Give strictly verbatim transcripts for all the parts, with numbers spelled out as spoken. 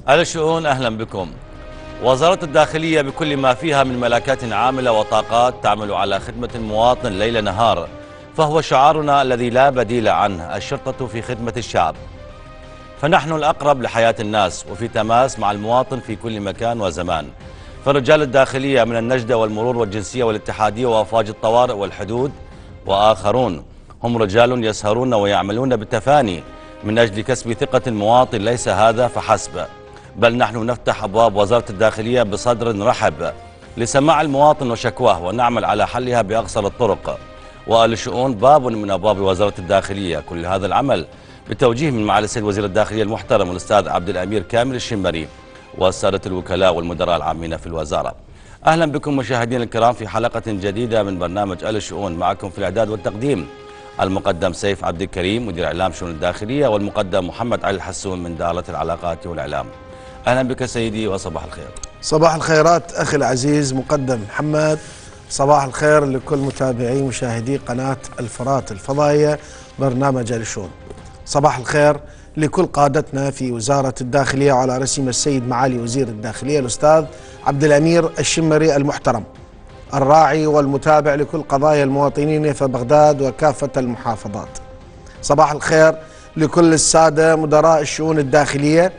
الشؤون أهلا بكم. وزارة الداخلية بكل ما فيها من ملكات عاملة وطاقات تعمل على خدمة المواطن ليل نهار، فهو شعارنا الذي لا بديل عنه: الشرطة في خدمة الشعب. فنحن الأقرب لحياة الناس وفي تماس مع المواطن في كل مكان وزمان. فرجال الداخلية من النجدة والمرور والجنسية والاتحادية وأفواج الطوارئ والحدود وآخرون هم رجال يسهرون ويعملون بالتفاني من أجل كسب ثقة المواطن. ليس هذا فحسب، بل نحن نفتح أبواب وزارة الداخلية بصدر رحب لسماع المواطن وشكواه، ونعمل على حلها بأقصر الطرق. والشؤون باب من أبواب وزارة الداخلية. كل هذا العمل بتوجيه من معالي السيد وزير الداخلية المحترم الأستاذ عبد الأمير كامل الشمري والسادة الوكلاء والمدراء العامين في الوزارة. أهلا بكم مشاهدينا الكرام في حلقة جديدة من برنامج الشؤون. معكم في الإعداد والتقديم المقدم سيف عبد الكريم مدير إعلام شؤون الداخلية، والمقدم محمد علي الحسون من دائرة العلاقات والإعلام. أهلا بك سيدي وصباح الخير. صباح الخيرات أخي العزيز مقدم محمد. صباح الخير لكل متابعي مشاهدي قناة الفرات الفضائية برنامج الشؤون. صباح الخير لكل قادتنا في وزارة الداخلية وعلى رسم السيد معالي وزير الداخلية الأستاذ عبد الأمير الشمري المحترم، الراعي والمتابع لكل قضايا المواطنين في بغداد وكافة المحافظات. صباح الخير لكل السادة مدراء الشؤون الداخلية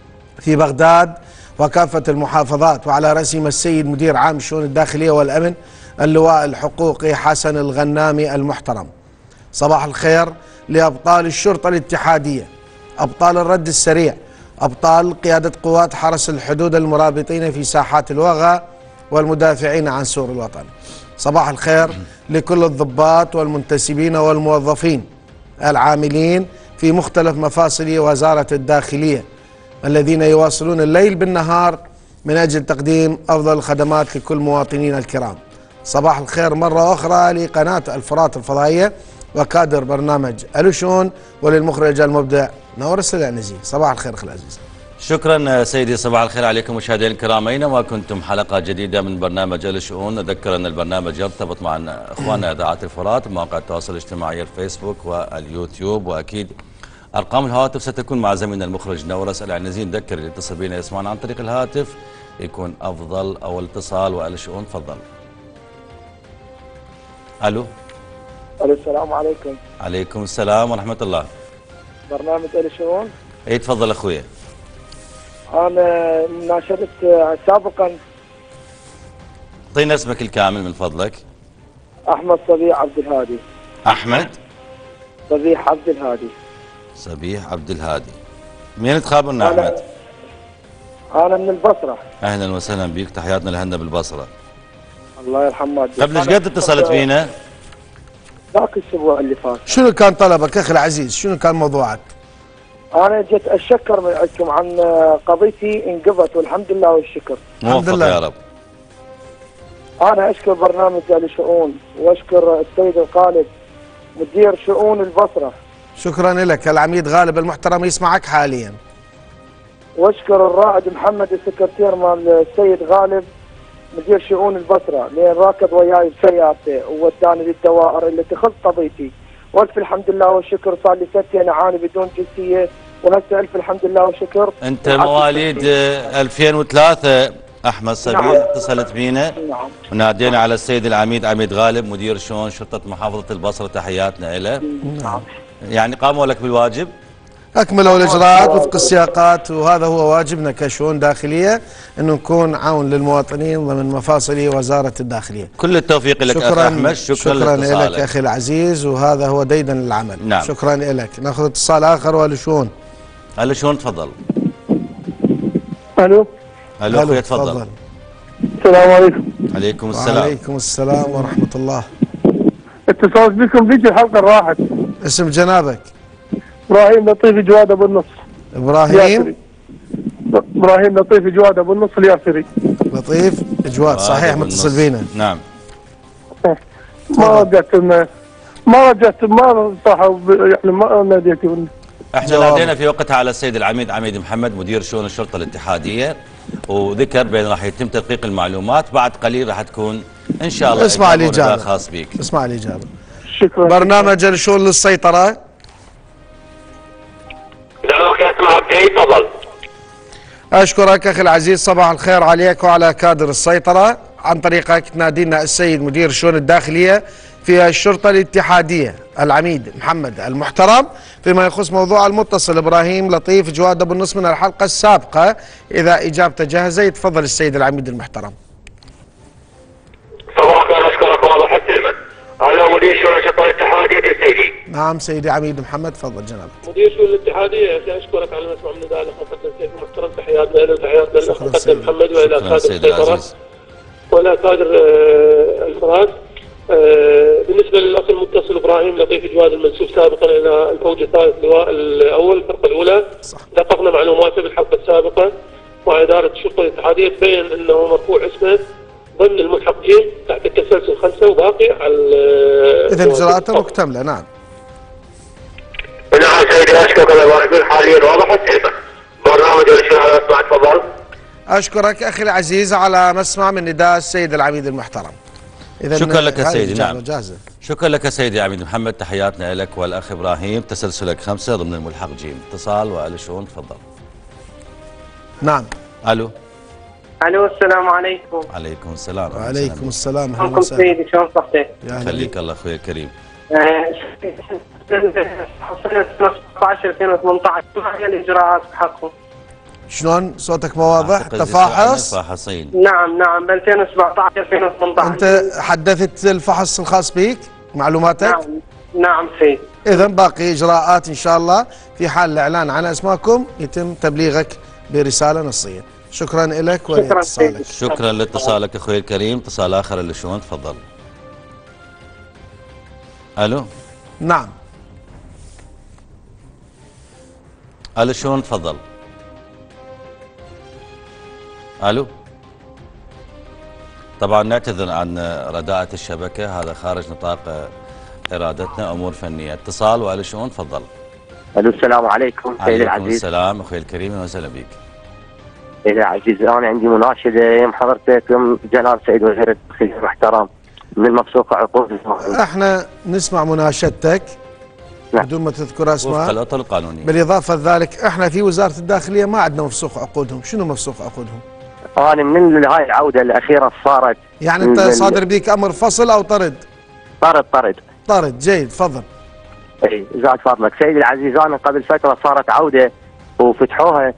في بغداد وكافة المحافظات، وعلى رسم السيد مدير عام الشؤون الداخلية والأمن اللواء الحقوقي حسن الغنامي المحترم. صباح الخير لأبطال الشرطة الاتحادية، أبطال الرد السريع، أبطال قيادة قوات حرس الحدود المرابطين في ساحات الوغى والمدافعين عن سور الوطن. صباح الخير لكل الضباط والمنتسبين والموظفين العاملين في مختلف مفاصل وزارة الداخلية الذين يواصلون الليل بالنهار من أجل تقديم أفضل الخدمات لكل مواطنينا الكرام. صباح الخير مرة أخرى لقناة الفرات الفضائية وكادر برنامج الشؤون وللمخرج المبدع نور السلعنزي. صباح الخير أخي العزيز. شكرا سيدي. صباح الخير عليكم مشاهدينا الكرام اينما كنتم. حلقه جديده من برنامج الشؤون. نذكر ان البرنامج يرتبط مع اخواننا اذاعات الفرات مواقع التواصل الاجتماعي الفيسبوك واليوتيوب، واكيد ارقام الهواتف ستكون مع زميلنا المخرج نور السلعنزي. نذكر اللي يتصل بنا يسمعنا عن طريق الهاتف يكون افضل او الاتصال. والشؤون تفضل. الو. الو السلام عليكم. عليكم السلام ورحمه الله. برنامج الشؤون. اي تفضل اخويا. انا ناشدت سابقا. اعطينا اسمك الكامل من فضلك. احمد صبيح عبد الهادي. احمد صبيح عبد الهادي. صبيح عبد الهادي. مين تخابرنا احمد؟ انا من البصره. اهلا وسهلا بك، تحياتنا لهنا بالبصره. الله يرحم والديك. قبل ايش قد اتصلت فينا؟ ذاك الاسبوع اللي فات. شنو كان طلبك اخي العزيز؟ شنو كان موضوعك؟ انا جيت اتشكر من عندكم عن قضيتي انقضت والحمد لله والشكر. الحمد لله يا رب. انا اشكر برنامج الشؤون واشكر السيد الغالب مدير شؤون البصره. شكرا لك. العميد غالب المحترم يسمعك حاليا. واشكر الرائد محمد السكرتير مال السيد غالب مدير شؤون البصره لين راكض وياي بسيارته ووداني للدوائر اللي تخص قضيتي. والف الحمد لله والشكر. صار لي ست سنين اعاني بدون جنسيه وهسه الف الحمد لله والشكر. انت مواليد ألفين وثلاثة احمد صبيح. نعم. اتصلت بينا. نعم. ونادينا على السيد العميد عميد غالب مدير شؤون شرطه محافظه البصره. تحياتنا له. نعم. يعني قاموا لك بالواجب؟ أكملوا الإجراءات وفق السياقات، وهذا هو واجبنا كشؤون داخلية أنه نكون عون للمواطنين ضمن مفاصل وزارة الداخلية. كل التوفيق لك أخي أحمد. شكرا, شكرا لك أخي العزيز، وهذا هو ديدن العمل. نعم. شكرا لك. ناخذ اتصال آخر. والشؤون. الشؤون تفضل. ألو. ألو أخوي تفضل. السلام عليكم. عليكم السلام. وعليكم السلام ورحمة الله. اتصلت بكم فيك الحلقة الراحت. اسم جنابك؟ ابراهيم لطيف جواد ابو النصر. ابراهيم ابراهيم لطيف جواد ابو النصر الياسري. لطيف جواد صحيح متصل بينا. نعم. ما رجعت ما رجعت ما صح يعني ما ناديت. احنا نادينا في وقتها على السيد العميد عميد محمد مدير شؤون الشرطه الاتحاديه، وذكر بان راح يتم تدقيق المعلومات. بعد قليل راح تكون ان شاء الله اسمع الاجابه خاص بك. اسمع الاجابه. شكرا. برنامج الشؤون للسيطره. اسمع تفضل. أشكرك أخي العزيز، صباح الخير عليك وعلى كادر السيطرة. عن طريقك تنادينا السيد مدير الشؤون الداخلية في الشرطة الاتحادية العميد محمد المحترم فيما يخص موضوع المتصل إبراهيم لطيف جواد أبو النص من الحلقة السابقة. إذا إجابته جاهزة يتفضل السيد العميد المحترم. صباح الخير، أشكرك والله حتى على مدير شؤون الشرطة الاتحادية يا سيدي. نعم سيدي عميد محمد، تفضل جنابك. مدير شؤون الاتحادية يا سيدي، أشكرك على المسمع من نداء الأخ مقدم سيد المحترم. تحياتنا له وتحياتنا للأخ مقدم محمد وإلى كادر السيطرة وإلى كادر الفراد. بالنسبة للأخ المتصل إبراهيم لطيف جواد المنسوب سابقا إلى الفوج الثالث اللواء الأول الفرقة الأولى، دققنا معلوماته بالحلقة السابقة مع إدارة الشرطة الاتحادية، تبين أنه مرفوع اسمه ضمن الملحقين تحت التسلسل خمسة وباقي على إذا إجراءاته مكتملة. نعم نعم سيدي، أشكرك الله يبارك فيك. حاليا واضح برنامج الشؤون على اسمع، تفضل. أشكرك أخي العزيز على مسمع من نداء السيد العميد المحترم. إذا شكرا لك سيدي. نعم جاهزة. شكرا لك سيدي عميد محمد، تحياتنا لك والأخ إبراهيم. تسلسلك خمسة ضمن الملحق جيم. اتصال وآل الشؤون، تفضل. نعم ألو. الو السلام عليكم. عليكم السلام. وعليكم السلام. شلونكم سيدي، شلون صحتك؟ خليك الله اخوي الكريم. سنة سبعة عشر ألفين وثمانية عشر ما هي الاجراءات بحقهم؟ شلون صوتك ما واضح؟ أعتقد تفاحص؟ فاحصين. نعم نعم ب ألفين وسبعة عشر ألفين وثمانية عشر. انت حدثت الفحص الخاص بك معلوماتك؟ نعم نعم سيدي. اذا باقي اجراءات ان شاء الله. في حال الاعلان عن اسماءكم يتم تبليغك برسالة نصية. شكرا لك ولاتصالك. شكرا لاتصالك اخوي الكريم. اتصال اخر للشؤون، تفضل. الو. نعم الو الشؤون، تفضل. الو. طبعا نعتذر عن رداءة الشبكة، هذا خارج نطاق ارادتنا، امور فنية. اتصال والو الشؤون، تفضل. الو السلام عليكم سيدي العزيز. عليكم السلام اخوي الكريم، اهلا وسهلا بك. سيدي العزيز، انا عندي مناشده يوم حضرتك يوم جناب سيد وزير الداخليه المحترم من المفسوقه عقود. احنا نسمع مناشدتك نعم. بدون ما تذكر اسماء وفق الاطر القانونيه. بالاضافه لذلك احنا في وزاره الداخليه ما عندنا مفسوق عقودهم. شنو مفسوق عقودهم؟ انا من هاي العوده الاخيره صارت. يعني انت صادر بيك امر فصل او طرد؟ طرد طرد طرد. جيد، تفضل. اي زاد فضلك سيدي العزيز، انا قبل فتره صارت عوده وفتحوها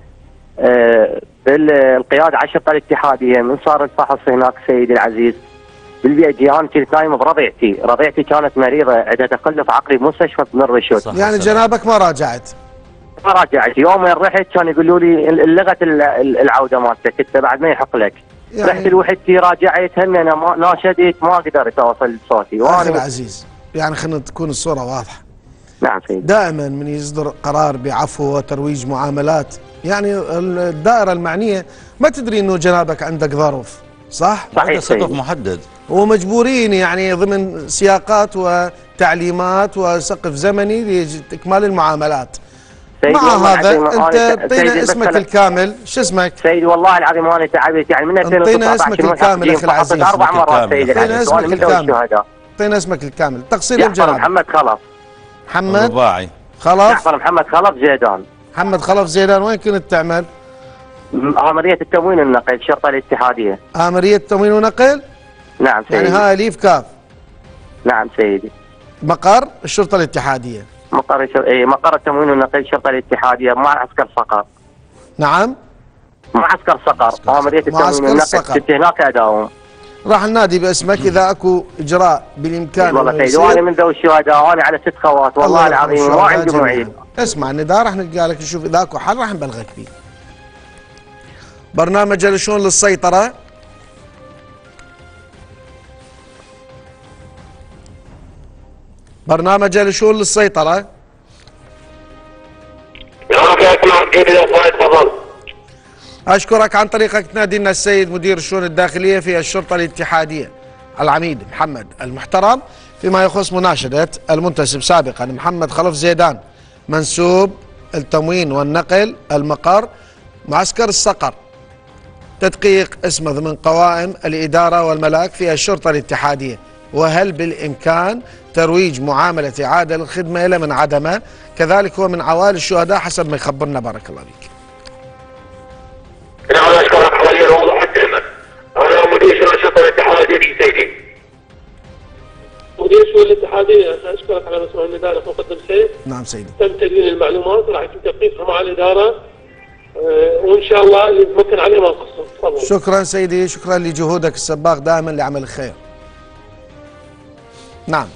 آه بالقياده على الشرطه الاتحاديه. من صار الفحص هناك سيدي العزيز بالبيت، انا كنت نايم بربيعتي، ربيعتي كانت مريضه عندها تقلب عقلي بمستشفى بن رشود. يعني جنابك ما راجعت؟ ما راجعت. يوم رحت كانوا يقولوا لي لغت العوده مالتك انت بعد ما يحق لك. يعني رحت لوحدتي راجعت، هم انا ما ناشدت ما قدرت اوصل صوتي. اخي العزيز يعني خلينا تكون الصوره واضحه. نعم سيدي. دائما من يصدر قرار بعفو وترويج معاملات، يعني الدائره المعنيه ما تدري انه جنابك عندك ظرف، صح؟ صحيح سقف محدد ومجبورين يعني ضمن سياقات وتعليمات وسقف زمني لاكمال المعاملات. مع هذا انت اعطينا اسمك الكامل. شو اسمك؟ سيدي والله العظيم انا تعبت يعني من ألفين وتسعة عشر. اعطينا اسمك الكامل اخي العزيز. اربع مرات سيدي العزيز. اعطينا اسمك الكامل. اعطينا اسمك الكامل. تقصير الجناب. محمد خلف. محمد رباعي خلف. جعفر محمد خلف زيدان. محمد خلف زيدان. وين كنت تعمل؟ آمرية التموين والنقل، الشرطة الاتحادية. آمرية التموين والنقل؟ نعم سيدي. يعني هاي اليف كاف. نعم سيدي. مقر الشرطة الاتحادية. مقر شر... اي مقر التموين والنقل الشرطة الاتحادية مع عسكر صقر. نعم؟ معسكر صقر، آمرية التموين والنقل كنت هناك أداوم. راح ننادي باسمك اذا اكو اجراء بالامكان. والله سيدي وانا من ذوي الشهداء، وانا على ست خوات والله العظيم ما عندي معيد. اسمع النداء راح نلقى لك نشوف اذا اكو حل راح نبلغك فيه. برنامج الشؤون للسيطرة. برنامج الشؤون للسيطرة. أشكرك. عن طريقك تنادي لنا السيد مدير الشؤون الداخلية في الشرطة الاتحادية العميد محمد المحترم فيما يخص مناشدة المنتسب سابقا محمد خلف زيدان منسوب التموين والنقل المقر معسكر الصقر، تدقيق اسمه ضمن قوائم الإدارة والملاك في الشرطة الاتحادية، وهل بالإمكان ترويج معاملة إعادة للخدمة إلى من عدمه، كذلك هو من عوائل الشهداء حسب ما يخبرنا. بارك الله فيك. والاتحاديه اشكرك على مسموع النداء الاخ مقدم سيف. نعم سيدي. تم تدوين المعلومات وراح يتم تدقيقها مع الاداره وان شاء الله اللي يتمكن عليه ما نقصر. تفضل. شكرا سيدي، شكرا لجهودك السباق دائما لعمل الخير. نعم.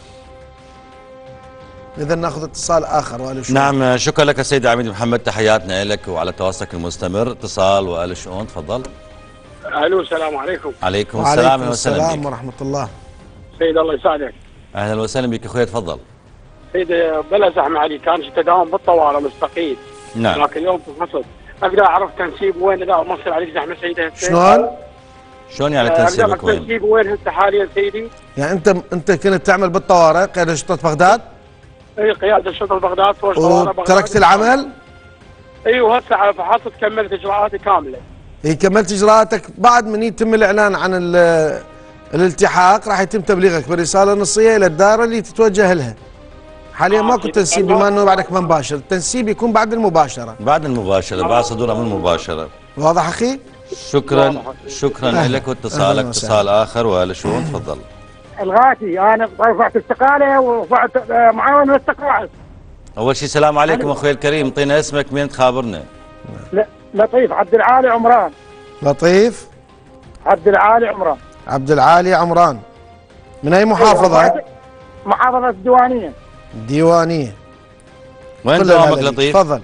إذا ناخذ اتصال آخر وآل شؤون. نعم شكرا لك سيدي عميد محمد، تحياتنا لك وعلى تواصلك المستمر. اتصال وآل شؤون تفضل. الو السلام عليكم. عليكم السلام. وعليكم السلام ورحمة الله. سيد الله يسعدك. أهلا وسهلا بك أخوي تفضل. سيد بلا زحمة علي، كان تداوم بالطوارئ مستقيم. نعم. لكن اليوم في الفصل اقدر اعرف تنسيب وين لا ما يصير عليك زحمة سيدي. شلون؟ شلون يعني تنسيبك وين؟ تنسيب وين هسه حاليا سيدي؟ يعني أنت أنت كنت تعمل بالطوارئ قيادة شرطة بغداد؟ اي قيادة شرطة بغداد فوق طوارئ بغداد. وتركت العمل؟ اي وهسه على فحصت كملت اجراءاتي كاملة. اي كملت اجراءاتك. بعد من يتم الاعلان عن الالتحاق راح يتم تبليغك برساله نصيه الى الدائره اللي تتوجه لها. حاليا ماكو تنسيب بما انه بعدك ما مباشر، التنسيب يكون بعد المباشره. بعد المباشره، بعد صدور امر المباشره. واضح اخي؟ شكرا شكرا لك واتصالك. اتصال اخر وآل شؤون تفضل. الغاتي انا رفعت استقاله ورفعت معاونه التقاعد. اول شيء السلام عليكم اخوي الكريم، اعطينا اسمك مين تخابرنا؟ لطيف عبد العالي عمران. لطيف عبد العالي عمران. عبد العالي عمران. من اي محافظه؟ محافظه الديوانيه. الديوانيه. وين دوامك لطيف؟ تفضل.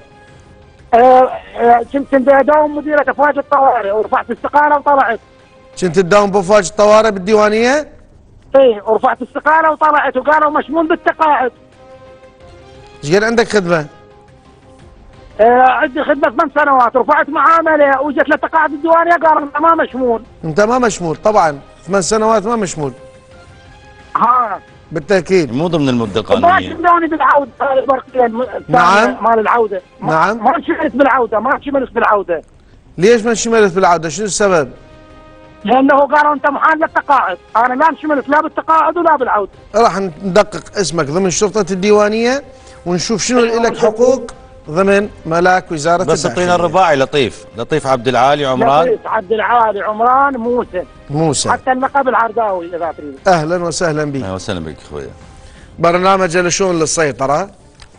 كنت اداوم مديرة افواج الطوارئ ورفعت استقاله وطلعت. كنت تداوم بافواج الطوارئ بالديوانيه؟ ايه ورفعت استقاله وطلعت وقالوا مشمول بالتقاعد. ايش قد عندك خدمه؟ آه عندي خدمه ثمان سنوات، رفعت معامله وجت لتقاعد الديوانيه قالوا انت ما مشمول. انت ما مشمول طبعا، ثمان سنوات ما مشمول. ها بالتاكيد مو ضمن المده القانونيه. ما شملوني بالعوده نعم مال العوده. نعم ما شملت بالعوده، ما شملت بالعوده. ليش ما شملت بالعوده؟ شنو السبب؟ لانه قالوا انت محال للتقاعد، انا لا انشملت لا بالتقاعد ولا بالعوده. راح ندقق اسمك ضمن شرطه الديوانيه ونشوف شنو اللي لك حقوق ضمن ملاك وزاره الداخليه. بس اعطينا الرباعي. لطيف لطيف عبد العالي عمران. لطيف عبد العالي عمران موسى. موسى حتى اللقب العرداوي اذا تريد. اهلا وسهلا بك. اهلا وسهلا بك اخويا. برنامج الشؤون للسيطره.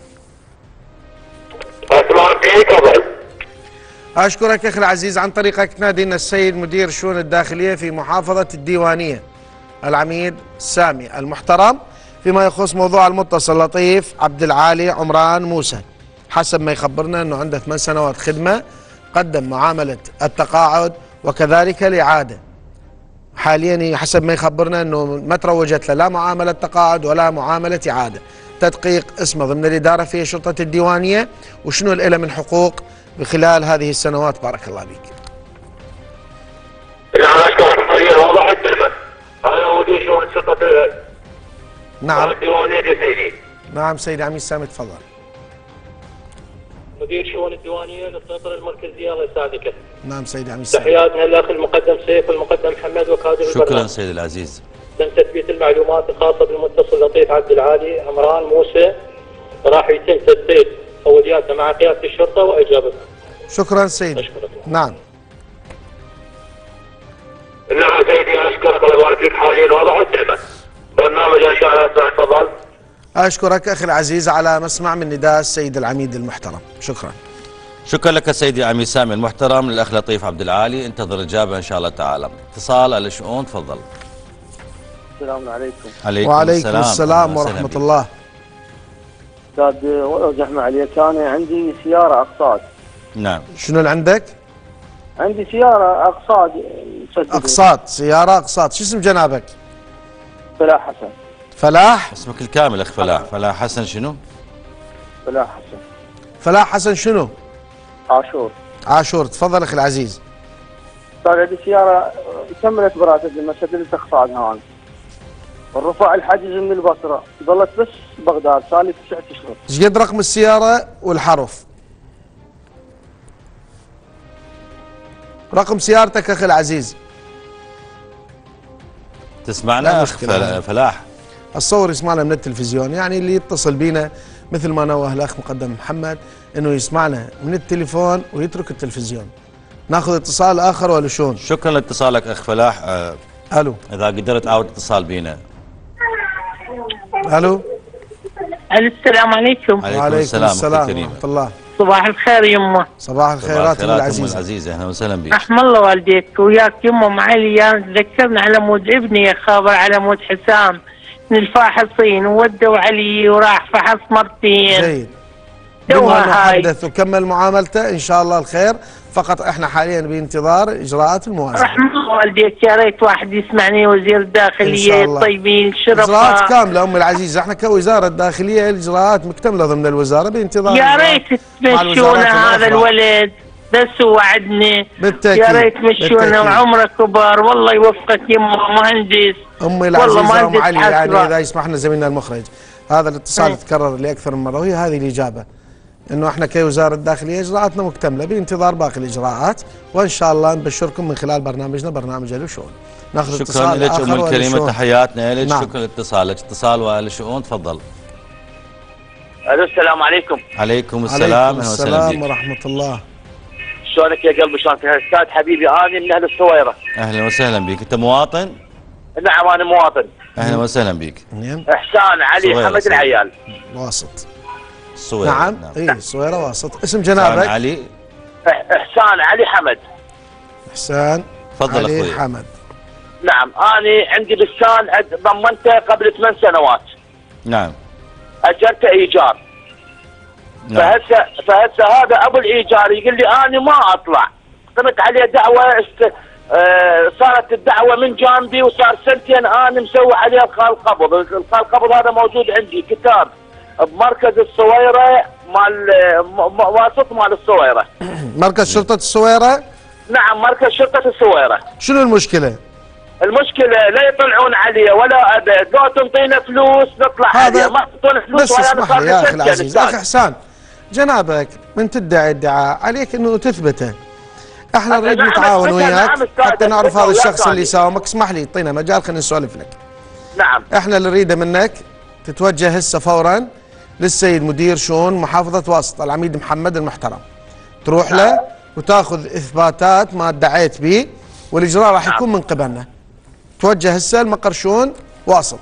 اشكرك اخي العزيز، عن طريقك تنادينا السيد مدير الشؤون الداخليه في محافظه الديوانيه العميد سامي المحترم فيما يخص موضوع المتصل لطيف عبد العالي عمران موسى. حسب ما يخبرنا انه عنده ثمان سنوات خدمه، قدم معامله التقاعد وكذلك الاعاده. حاليا حسب ما يخبرنا انه ما تروجت له لا معامله تقاعد ولا معامله اعاده. تدقيق اسمه ضمن الاداره في شرطه الديوانيه وشنو له من حقوق بخلال هذه السنوات. بارك الله بك. نعم نعم سيدي عميد سامي تفضل. مدير شؤون الديوانيه للسيطره المركزيه الله يسعدك. نعم سيدي عميد سامي. تحياتنا للاخ المقدم سيف والمقدم محمد وكادر شكرا البرنامج. سيدي العزيز. تم تثبيت المعلومات الخاصه بالمتصل لطيف عبد العالي عمران موسى، راح يتم تثبيت اولياتها مع قياده الشرطه واجابتها. شكرا سيدي. أشكرك. نعم. نعم سيدي اشكرك الله يبارك فيك. حاليا واضح التهمه. برنامج ان شاء الله تفضل. اشكرك اخي العزيز على مسمع من نداء السيد العميد المحترم. شكرا. شكرا لك سيدي عميد سامي المحترم. للاخ لطيف عبد العالي انتظر اجابه ان شاء الله تعالى. اتصال على الشؤون تفضل. السلام عليكم. عليكم وعليكم السلام, السلام ورحمه الله. استاذ ولو زحمه عليك، انا عندي سياره اقساط. نعم. شنو اللي عندك؟ عندي سياره اقساط. اقساط سياره اقساط. شو اسم جنابك؟ فلاح حسن. فلاح؟ اسمك الكامل اخ فلاح. فلاح حسن شنو؟ فلاح حسن. فلاح حسن شنو؟ عاشور. عاشور. تفضل اخي العزيز. استاذ عندي سياره كملت براتب لما سدلت اقساط هون. الرفع الحجز من البصره، ظلت بس بغداد صار لي تسعة اشهر. ايش قد رقم السياره والحرف؟ رقم سيارتك اخي العزيز. تسمعنا اخ فلاح؟ الصور يسمعنا من التلفزيون، يعني اللي يتصل بينا مثل ما نوه الاخ مقدم محمد انه يسمعنا من التليفون ويترك التلفزيون. ناخذ اتصال اخر ولا شلون؟ شكرا لاتصالك اخ فلاح. آه الو. اذا قدرت عاود اتصال بينا. الو السلام عليكم. وعليكم السلام, السلام ورحمة الله. صباح الخير يمه. صباح الخيرات ام العزيزة. العزيزة اهلا وسهلا بك. رحم الله والديك وياك يمه معالي. تذكرنا على مود ابني يا خابر على مود حسام من الفاحصين وودوا علي وراح فحص مرتين. جيد. بما انه حدث وكمل معاملته ان شاء الله الخير، فقط احنا حاليا بانتظار اجراءات الموازنه. رحم الله والديك يا ريت واحد يسمعني وزير الداخليه الطيبين الشرفاء. اجراءات كامله ام العزيزه، احنا كوزاره داخليه الاجراءات مكتمله ضمن الوزاره بانتظار. يا ريت تمشونا هذا الولد بس وعدنا. بالتاكيد يا ريت تمشونا وعمره كبر والله يوفقك يمه مهندس. ام العزيزه ام علي يعني اذا يسمح لنا زميلنا المخرج هذا الاتصال تكرر لاكثر من مره وهي هذه الاجابه، انه احنا كوزاره الداخليه اجراءاتنا مكتمله بانتظار باقي الاجراءات، وان شاء الله نبشركم من خلال برنامجنا برنامج اهل الشؤون. ناخذ شكرا لك ام الكريمه، تحياتنا لك. نعم. شكرا لاتصالك. اتصال واهل الشؤون تفضل. الو السلام عليكم. عليكم السلام. عليكم السلام ورحمه الله. شلونك يا قلبي؟ شلونك استاذ حبيبي؟ انا من اهل الصويره. اهلا وسهلا بك. انت مواطن؟ نعم انا مواطن. اهلا وسهلا بك. احسان علي حمد العيال. واسط. الصويره. نعم, نعم. اي الصويره واسط. اسم جنابك؟ احسان علي. احسان علي حمد. احسان تفضل علي اخوي حمد. نعم انا عندي بستان ضمنته قبل ثمان سنوات. نعم. اجرته ايجار. نعم. فهسه فهسه هذا ابو الايجار يقول لي انا ما اطلع. قمت عليه دعوه است... آه صارت الدعوه من جانبي وصار سنتين انا مسوي عليه القال قبض، القال قبض هذا موجود عندي كتاب بمركز الصويره مال واسط مال الصويره. مركز شرطه الصويره؟ نعم مركز شرطه الصويره. شنو المشكله؟ المشكله لا يطلعون عليه ولا ابد، لو تنطينا فلوس نطلع عليه، ما تعطونا فلوس بس ولا اسمح لي يا اخي العزيز. اخي احسان جنابك من تدعي ادعاء عليك انه تثبته. احنا نريد نتعاون وياك حتى نعرف هذا الشخص اللي ساومك. اسمح لي اعطينا مجال خلينا نسولف لك. نعم. احنا اللي نريده منك تتوجه هسه فورا للسيد مدير شؤون محافظه واسط العميد محمد المحترم. تروح نعم. له وتاخذ اثباتات ما ادعيت به والاجراء راح يكون من قبلنا. توجه هسه لمقر شؤون واسط.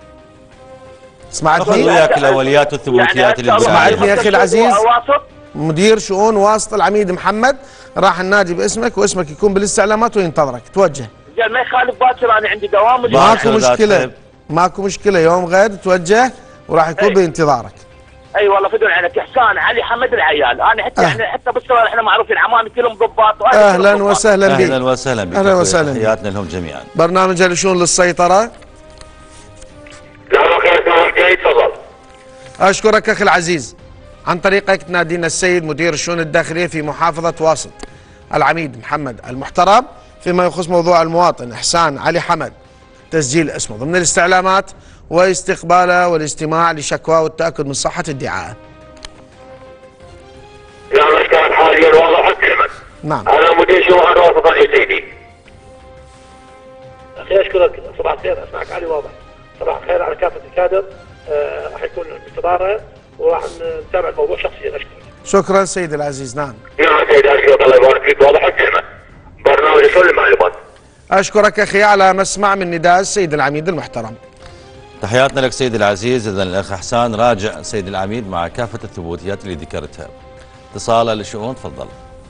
سمعتني؟ خذ وياك الاوليات والثبوتيات اللي سمعتني يا اخي العزيز؟ مدير شؤون واسط العميد محمد راح ننادي باسمك واسمك يكون بالاستعلامات وينتظرك. توجه. ما يخالف باكر انا عندي دوام. ماكو مشكله ماكو مشكله يوم غد توجه وراح يكون أي. بانتظارك. اي أيوة والله فدوا عينك. احسان علي حمد العيال. انا حتى أه. يعني حتى بالصور احنا معروفين عمامي كلهم ضباط. اهلا وسهلا بك. اهلا وسهلا بك. اهلا وسهلا بك. تحياتنا لهم جميعا. برنامج اهل الشؤون للسيطره. تفضل. اشكرك اخي العزيز. عن طريقك تنادينا السيد مدير الشؤون الداخليه في محافظه واسط العميد محمد المحترم فيما يخص موضوع المواطن احسان علي حمد، تسجيل اسمه ضمن الاستعلامات واستقباله والاستماع لشكواه والتاكد من صحه ادعائه. لا كان حاليا واضح كلمه. نعم. انا مدير شؤون واسط يا سيدي. اخي اشكرك. صباح الخير. اسمعك علي واضح. صباح الخير على كافه الكادر. آه راح يكون بانتظاره وراح نتابع الموضوع شخصيا. اشكرك. شكرا سيدي العزيز. نعم. نعم سيدي اشكرك الله يبارك فيك. واضح الكلمه. برنامج كل المعلومات. اشكرك اخي على مسمع من نداء السيد العميد المحترم. تحياتنا لك سيدي العزيز. اذا الاخ احسان راجع سيد العميد مع كافه الثبوتيات اللي ذكرتها. اتصاله للشؤون تفضل.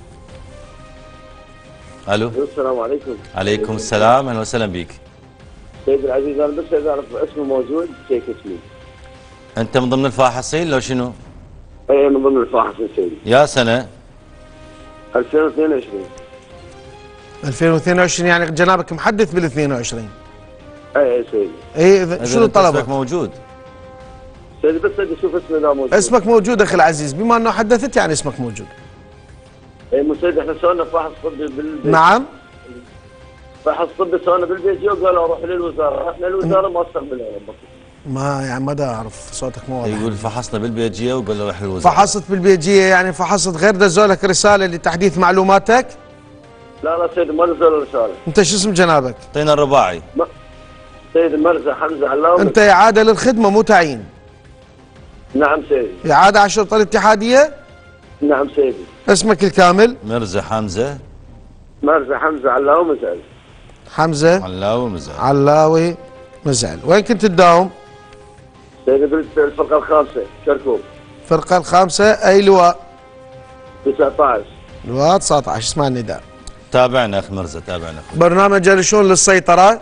الو. السلام عليكم. عليكم السلام اهلا وسهلا بك. سيد العزيز انا بس اذا اعرف اسمه موجود شيك اسمي. انت من ضمن الفاحصين لو شنو؟ اي من ضمن الفاحصين سيدي. يا سنه؟ ألفين واثنين وعشرين. ألفين واثنين وعشرين يعني جنابك محدث بال اثنين وعشرين. اي اي سيدي. اي اذا شنو طلبك؟ اسمك موجود. سيدي بس بدي اشوف اسمي اذا موجود. اسمك موجود اخي العزيز، بما انه حدثت يعني اسمك موجود. اي مو سيدي احنا سوينا فحص طبي بالبيت. نعم. فحص طبي سوينا بالبيت وقالوا اروح للوزاره، احنا الوزاره ما استقبلنا. ما يعني ما دا اعرف صوتك مو واضح. يقول فحصنا بالبيجيه وقال له روح للوزاره. فحصت بالبيجيه يعني فحصت غير دزوا لك رساله لتحديث معلوماتك؟ لا لا سيدي ما نزلوا رساله. انت شو اسم جنابك؟ اعطينا الرباعي. سيدي مرزا حمزه علاوي. انت اعاده للخدمه مو تعيين. نعم سيدي. اعاده على الشرطه الاتحاديه؟ نعم سيدي. اسمك الكامل؟ مرزا حمزه. مرزا حمزه علاوي مزعل. حمزه علاوي مزعل. علاوي مزعل. وين كنت تداوم؟ سيدي بالفرقه الخامسه كركوك. الفرقه الخامسه اي لواء؟ تسعة عشر. لواء تسعة عشر. اسمع النداء. تابعنا اخ مرزا تابعنا. برنامج الشؤون للسيطره.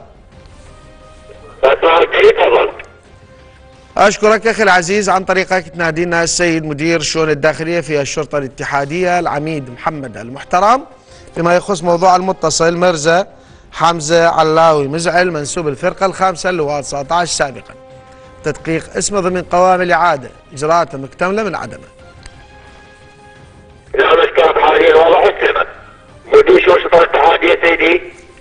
أشكرك أخي العزيز. عن طريقك تنادينا السيد مدير الشؤون الداخلية في الشرطة الاتحادية العميد محمد المحترم فيما يخص موضوع المتصل مرزا حمزة علاوي مزعل منسوب الفرقة الخامسة اللواء تسعة عشر سابقا. تدقيق اسمه ضمن قوائم الإعادة، إجراءات مكتملة من عدمه. نعم أشكرك حاليا والله يسلمك. مدير شؤون الشرطة الاتحادية سيدي.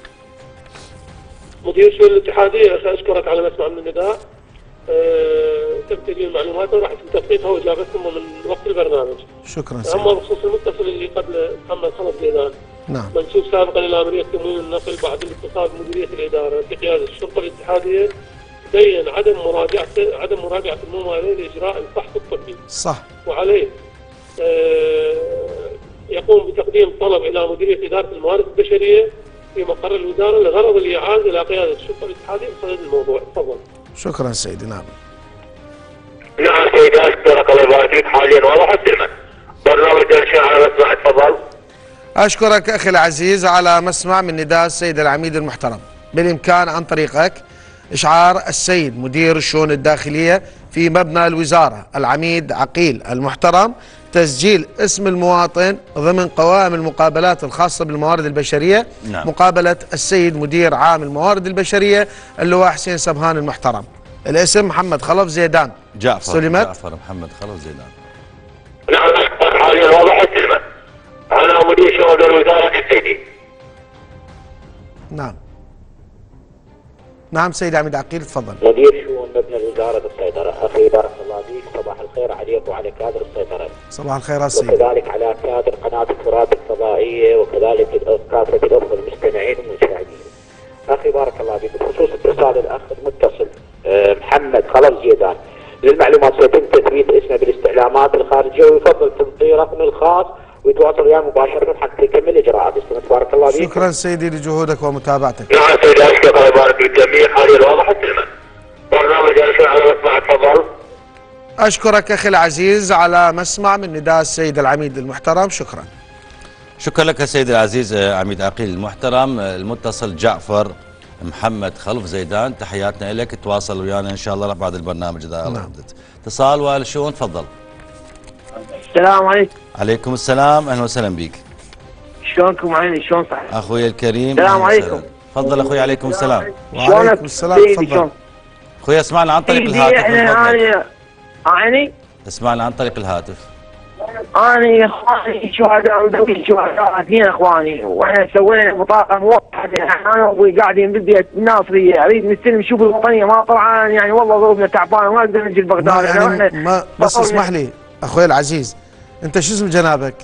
مدير الشؤون الاتحادية أشكرك على مسمع من النداء. أه تم تسجيل المعلومات وراح يتم تدقيقها واجابتكم من وقت البرنامج. شكرا سيدي. اما بخصوص المتصل اللي قبل محمد خلف زيدان. نعم. منسوب سابقا الى عمليه تمويل النقل بعد الاتصال بمديريه الاداره في قياده الشرطه الاتحاديه بين عدم مراجعه عدم مراجعه الممارين لاجراء الفحص الطبي. صح. وعليه أه يقوم بتقديم طلب الى مديريه اداره الموارد البشريه في مقر الوزاره لغرض الاعاده الى قياده الشرطه الاتحاديه بصدد الموضوع. تفضل. شكرا سيدي. نعم. نعم سيدي اشكرك الله يبارك فيك حاليا والله يسلمك. برنامج الشؤون على مسمع تفضل. أشكرك أخي العزيز على مسمع من نداء السيد العميد المحترم. بالإمكان عن طريقك إشعار السيد مدير الشؤون الداخلية في مبنى الوزارة العميد عقيل المحترم تسجيل اسم المواطن ضمن قوائم المقابلات الخاصة بالموارد البشرية. نعم. مقابلة السيد مدير عام الموارد البشرية اللواء حسين سبهان المحترم. الاسم محمد خلف زيدان. جعفر سلمت. جعفر محمد خلف زيدان. نعم أشكرك حاليا والله يسلمك. أنا مدير شؤون الوزارة سيدي. نعم. نعم سيد عميد عقيل تفضل. مدير شؤون مبنى الوزارة السيطرة. أخي بارك الله فيك صباح الخير عليك وعلى كادر السيطرة. صباح الخير السيد. وكذلك على كادر قناة الفرات الفضائية وكذلك كافة الأخوة المستمعين والمشاهدين. أخي بارك الله فيك بخصوص اتصال الأخ المتصل محمد خلف زيدان للمعلومات سيتم تثبيت اسمه بالاستعلامات الخارجية ويفضل تنطيه رقمه الخاص ويتواصل وياه مباشرة حتى يكمل إجراءات استمت. بارك الله فيك. شكرا سيدي لجهودك ومتابعتك. نعم سيدي أشكرك الله يبارك فيك الجميع حاليا واضح السلمة. برنامج الشؤون على مسمع تفضل. أشكرك أخي العزيز على مسمع من نداء السيد العميد المحترم. شكرا. شكرا لك سيدي العزيز عميد عقيل المحترم. المتصل جعفر محمد خلف زيدان تحياتنا لك. تواصل ويانا ان شاء الله بعد البرنامج اذا الله ردت. اتصال والشؤون تفضل. السلام عليكم. عليكم السلام اهلا وسهلا بك. شلونكم عيني شلون صح؟ اخوي الكريم. السلام عليكم. تفضل اخوي. عليكم السلام. وعليكم السلام. تفضل اخوي. اسمعنا عن طريق الهاتف. احنا انا عيني اسمعنا عن طريق الهاتف. انا اخواني شهداء وذوي شهداء اثنين اخواني واحنا سوينا بطاقه موحده. انا وابوي قاعدين بالبيت الناصريه اريد نستلم شوف الوطنيه ما طبعا يعني والله ظروفنا تعبانه ما نقدر نجي لبغداد. يعني ما بس اسمح لي اخوي العزيز انت شو اسم جنابك؟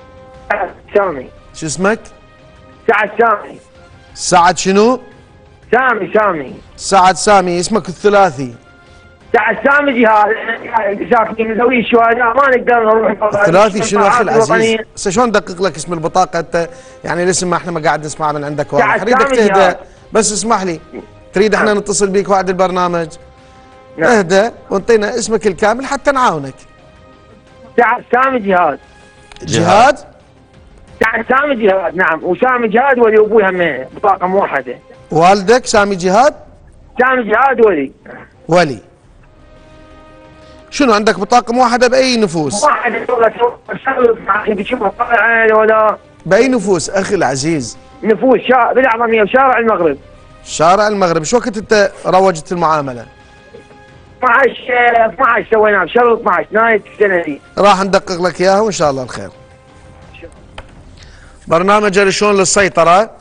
سامي. شو اسمك؟ سعد سامي. سعد شنو؟ سامي سامي. سعد سامي. اسمك الثلاثي؟ سعد سامي جهاد ساكنين ذوي الشهداء ما نقدر نروح. الثلاثي شنو اخي العزيز؟ هسه شلون ندقق لك اسم البطاقه انت يعني الاسم ما احنا ما قاعد نسمع من عندك واضح. اريدك تهدى بس اسمح لي. تريد احنا نتصل بيك بعد البرنامج؟ نعم. اهدى وانطينا اسمك الكامل حتى نعاونك. سعد سامي جهاد. جهاد؟ سعد سامي جهاد. نعم. وسامي جهاد ولي ابوي همين بطاقه موحده. والدك سامي جهاد؟ سامي جهاد ولي. ولي. شنو عندك بطاقة موحدة بأي نفوس؟ موحدة ولا بأي نفوس أخي العزيز؟ نفوس شا... بالأعظمية وشارع المغرب. شارع المغرب. شو وقت أنت روجت المعاملة؟ اثنعش اثنعش سويناها بشهر اثنعش نهاية السنة دي. راح ندقق لك إياها وإن شاء الله الخير. برنامج الشؤون للسيطرة.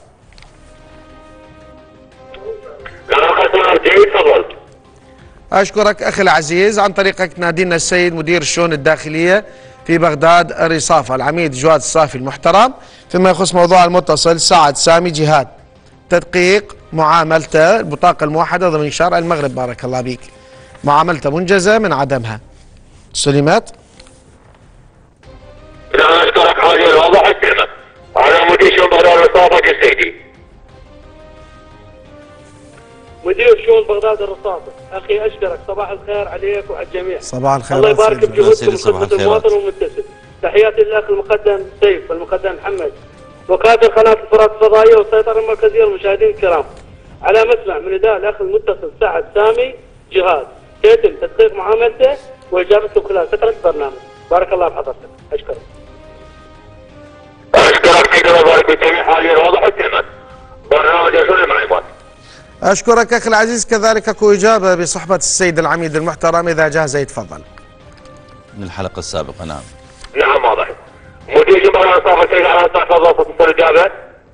أشكرك أخي العزيز. عن طريقك تنادينا السيد مدير الشؤون الداخلية في بغداد الرصافة العميد جواد الصافي المحترم فيما يخص موضوع المتصل سعد سامي جهاد. تدقيق معاملته البطاقة الموحدة ضمن شارع المغرب. بارك الله بيك. معاملته منجزة من عدمها. سلمت. نعم أشكرك حاليا واضح السلمة. أنا مدير شؤون بغداد الرصافة سيدي. مدير شؤون بغداد الرصاصي. اخي اشكرك، صباح الخير عليك وعلى الجميع. صباح الخير. الله يبارك بجهودكم وخدمة المواطن والمتسم. تحياتي للاخ المقدم سيف والمقدم محمد وكادر قناه الفرات الفضائيه والسيطره المركزيه والمشاهدين الكرام. على مسمع من نداء الاخ المتصل سعد سامي جهاد سيتم تدقيق معاملته واجابته خلال فتره البرنامج. بارك الله بحضرتك. اشكرك. اشكرك سيدي، الله يبارك بالجميع. حاليا واضح وتمت برنامج يصل المعلومات. اشكرك اخي العزيز. كذلك اكو اجابه بصحبه السيد العميد المحترم، اذا جاهز يتفضل. من الحلقه السابقه. نعم نعم واضح. مدير جمهورية الصافي السيد على تحفظ وتصل الاجابه.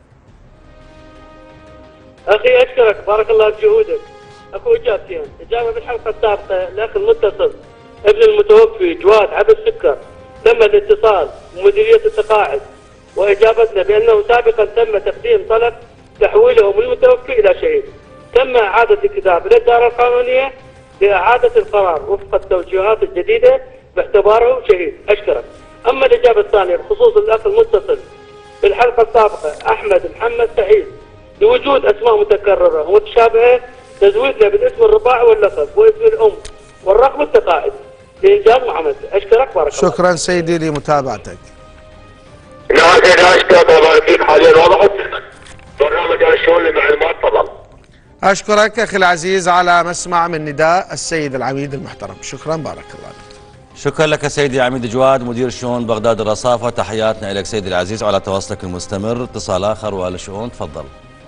اخي اشكرك، بارك الله بجهودك. اكو اجابتين، اجابه بالحلقه السابقه الاخ المتصل ابن المتوفي جواد عبد السكر تم الاتصال بمديريه التقاعد واجابتنا بانه سابقا تم تقديم طلب تحويله من المتوفي الى شهيد. تم اعاده الكتاب الى الدائره القانونيه لاعاده القرار وفق التوجيهات الجديده باعتباره شهيد. اشكرك. اما الاجابه الثانيه بخصوص الاخ المتصل في الحلقه السابقه احمد محمد سعيد لوجود اسماء متكرره ومتشابهه تزويدنا بالاسم الرباعي واللقب واسم الام والرقم التقاعد لانجاز معاملته. اشكرك. بارك الله. شكرا سيدي لمتابعتك. نعم سيدي اشكرك، الله يبارك فيك. حاليا واضح وتمت برنامج الشؤون للمعلومات. تفضل. اشكرك اخي العزيز على مسمع من نداء السيد العميد المحترم. شكرا، بارك الله فيك. شكرا لك سيدي عميد جواد مدير شؤون بغداد الرصافة. تحياتنا لك سيدي العزيز وعلى تواصلك المستمر. اتصال آخر وآل الشؤون. تفضل.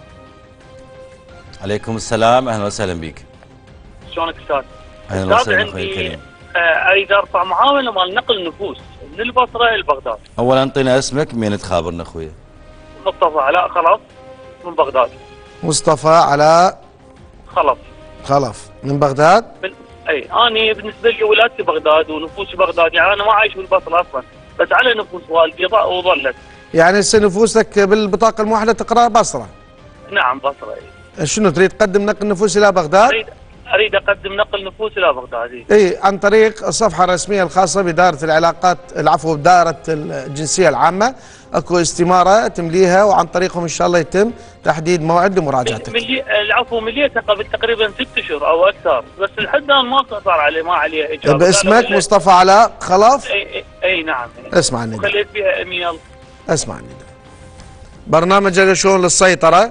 عليكم السلام، أهلا وسهلا بك. شلونك أستاذ؟ أهلا وسهلا أخوي الكريم. أريد أرفع معاملة مال نقل نفوس من البصرة إلى بغداد. أولا أعطينا اسمك، مين تخابرنا أخوي؟ مصطفى علاء خلف من بغداد. مصطفى علاء خلف خلف من بغداد؟ من اي انا بالنسبه لي ولادتي بغداد ونفوسي بغداد، يعني انا ما عايش بالبصره اصلا، بس على نفوس والدي وظلت. يعني هسه نفوسك بالبطاقه الموحده تقرا بصره؟ نعم بصره. اي شنو تريد تقدم نقل نفوس الى بغداد؟ اريد اريد اقدم نقل نفوس الى بغداد. اي اي عن طريق الصفحه الرسميه الخاصه بدائره العلاقات العفو بدائره الجنسيه العامه، اكو استماره تمليها وعن طريقهم ان شاء الله يتم تحديد موعد لمراجعتك. ملي العفو مليتها قبل تقريبا ست اشهر او اكثر، بس لحد الان ما صار عليه ما عليه اجابه. باسمك مصطفى علاء خلف؟ اي اي, أي نعم. اسمع النداء. خليت فيها ايميل. اسمع النداء. برنامج الشؤون للسيطره.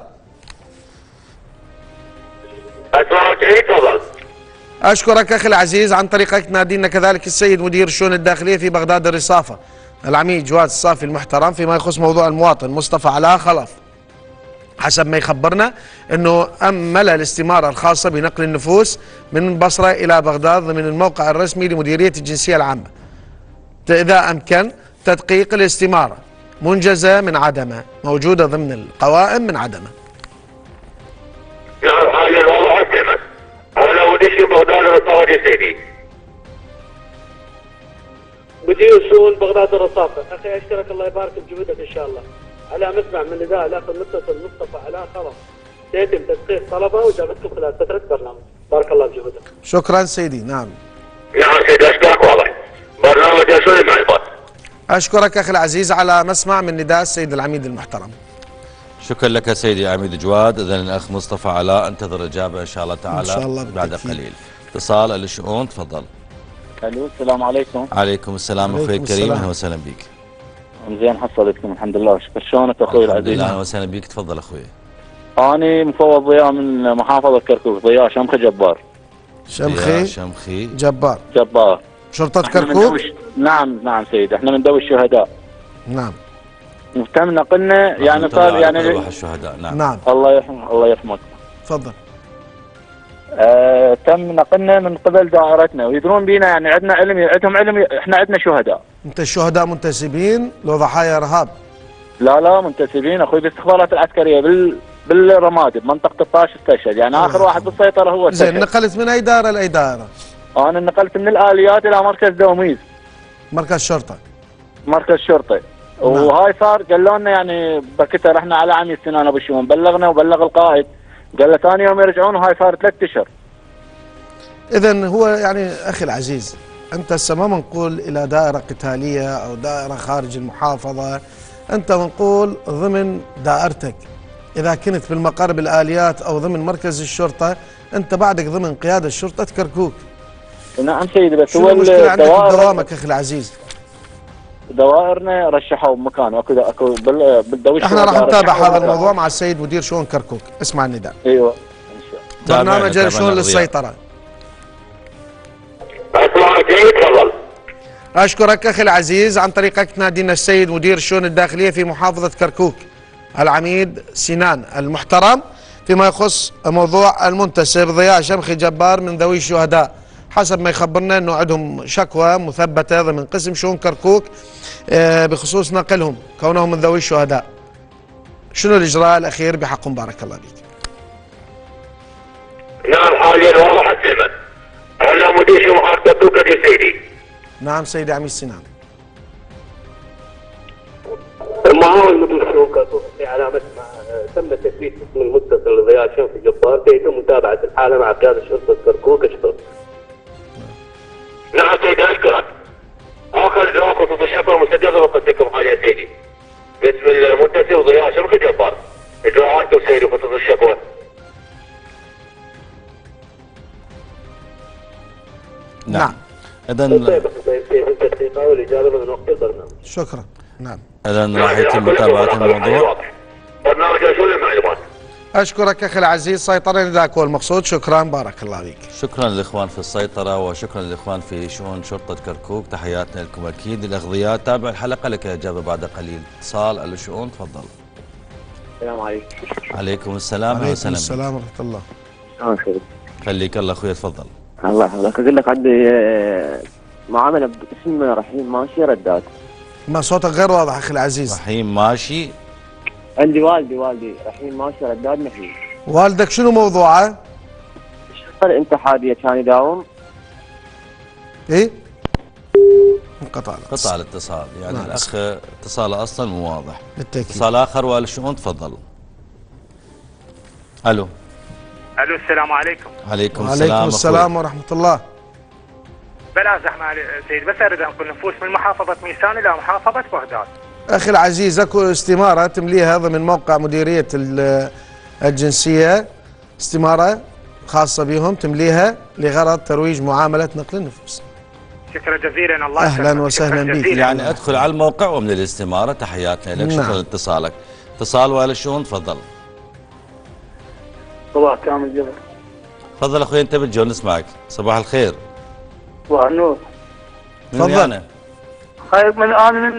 اسمعك. اي تفضل. اشكرك اخي العزيز. عن طريقك تنادينا كذلك السيد مدير الشؤون الداخليه في بغداد الرصافه العميد جواد الصافي المحترم فيما يخص موضوع المواطن مصطفى علاء خلف. حسب ما يخبرنا انه امل الاستماره الخاصه بنقل النفوس من البصره الى بغداد ضمن الموقع الرسمي لمديريه الجنسيه العامه. اذا امكن تدقيق الاستماره منجزه من عدمه، موجوده ضمن القوائم من عدمه. نعم حاليا والله وتمت. انا مدير بغداد الرصافة يا سيدي. مدير شؤون بغداد الرصافة. اخي اشكرك، الله يبارك بجهودك ان شاء الله. على مسمع من نداء الاخ المتصل مصطفى علاء خلف سيتم تدقيق طلبه واجابتكم خلال فتره برنامج. بارك الله بجهودك. شكرا سيدي. نعم. نعم سيدي اشكرك واضح. برنامج يصل المعلومات. اشكرك اخي العزيز على مسمع من نداء السيد العميد المحترم. شكرا لك سيدي عميد جواد. اذا الاخ مصطفى علاء انتظر اجابه ان شاء الله تعالى إن شاء الله بعد قليل. اتصال للشؤون. تفضل. الو السلام عليكم. عليكم السلام اخوي الكريم، اهلا وسهلا بك. زين حصلتكم الحمد لله وشكر. شلونك اخوي العزيز؟ اهلا وسهلا بك. تفضل اخوي. اني مفوض ضياء من محافظه كركوك، ضياء شمخي جبار. شمخي شمخي جبار جبار شرطه كركوك. نعم نعم سيد، احنا من ذوي الشهداء. نعم. تم نقلنا يعني صار يعني روح الشهداء. نعم. نعم. الله يرحمه الله يرحمك. تفضل. آه تم نقلنا من قبل دائرتنا ويدرون بينا، يعني عندنا علم، عندهم علم، احنا عندنا شهداء. انت الشهداء منتسبين لو ضحايا ارهاب؟ لا لا منتسبين اخوي بالاستخبارات العسكريه بال بالرمادي بمنطقه الطاش استشهد، يعني اخر واحد بالسيطره هو استشهد. زين نقلت من اي دائره لاي دائره؟ انا نقلت من الاليات الى مركز دوميز. مركز شرطه. مركز شرطه. وهاي صار قالوا لنا يعني بكتة رحنا على عميد سنان ابو الشؤون، بلغنا وبلغ القائد، قال له ثاني يوم يرجعون وهاي صار ثلاث اشهر. اذا هو يعني اخي العزيز انت هسه ما منقول الى دائره قتاليه او دائره خارج المحافظه، انت منقول ضمن دائرتك إذا كنت بالمقر بالآليات أو ضمن مركز الشرطة أنت بعدك ضمن قيادة شرطة كركوك. نعم سيدي، بس شنو هو المشكلة عندك الدوائر- بدوامك أخي العزيز؟ دوائرنا رشحوا بمكان اكو اكو بال- بالدوش احنا راح رشحوا نتابع هذا بمكان. الموضوع مع السيد مدير شؤون كركوك. اسمع النداء. ايوه برنامج تابعنا الشؤون الرياض. للسيطرة. تفضل. أشكرك أخي العزيز. عن طريقك تنادينا السيد مدير الشؤون الداخلية في محافظة كركوك العميد سنان المحترم فيما يخص موضوع المنتسب ضياء شمخي جبار من ذوي الشهداء. حسب ما يخبرنا أنه عندهم شكوى مثبتة ضمن قسم شؤون كركوك آه، بخصوص نقلهم كونهم من ذوي الشهداء. شنو الإجراء الأخير بحقهم بارك الله بك؟ نعم حاليا واضح السمن. انا مدير شؤون كركوك يا سيدي. نعم سيدي عميد سنان. المعاون مدير شؤون كركوك في علامة مع تم تثبيت اسم المتصل لضياء شمخي جبار سيتم متابعة الحالة مع قيادة شرطة كركوك. اشكر. نعم سيدي اشكرك. اخر اجراء خصوص الشكوى مستجابه وقدمكم حاليا سيدي. باسم المنتسب ضياء شمخي جبار. اجراءاتكم سيدي خصوص الشكوى. نعم. إذا والإجابة من وقت البرنامج. شكرا. نعم. إذا راح يتم متابعة الموضوع. برنامج شؤون المعلومات. أشكرك أخي العزيز. سيطرة نداك هو المقصود. شكرا بارك الله فيك. شكرا للإخوان في السيطرة وشكرا للإخوان في شؤون شرطة كركوك. تحياتنا لكم أكيد. الأغذيات تابع الحلقة لك إجابة بعد قليل. اتصال الشؤون تفضل. السلام عليكم. عليكم السلام عليكم وسلام. السلام ورحمة الله. شلون خير؟ خليك الله أخوي تفضل. الله يحفظك. اقول لك عندي آه، معامله باسم رحيم ماشي ردات. ما صوتك غير واضح أخي العزيز. رحيم ماشي. عندي والدي والدي رحيم ماشي رداد نحيل. والدك شنو موضوعه؟ الشرطه الاتحاديه كان يداوم. ايه؟ انقطع قطع الاتصال يعني نعم. الأخ اتصاله أصلا مو واضح. بالتأكيد. اتصال آخر والشؤون تفضل. ألو. الو السلام عليكم. عليكم السلام. وعليكم السلام ورحمة الله. بلا زحمه علي سيد، بس اريد انقل نفوس من محافظه ميسان الى محافظه بغداد. أخي العزيز أكو استمارة تمليها ضمن موقع مديرية ال- الجنسية، استمارة خاصة بهم تمليها لغرض ترويج معاملة نقل النفوس. شكرا جزيلا. الله أهلا يسلمك. وسهلا شكراً بك. جزيلاً. يعني ادخل على الموقع ومن الاستمارة. تحياتنا لك. نعم. شكرا لاتصالك. اتصال والشؤون تفضل. صباح كامل جبل. تفضل أخوي أنت بالجون نسمعك. صباح الخير. صباح النور. من تفضل. ويانا؟ خايف من انا من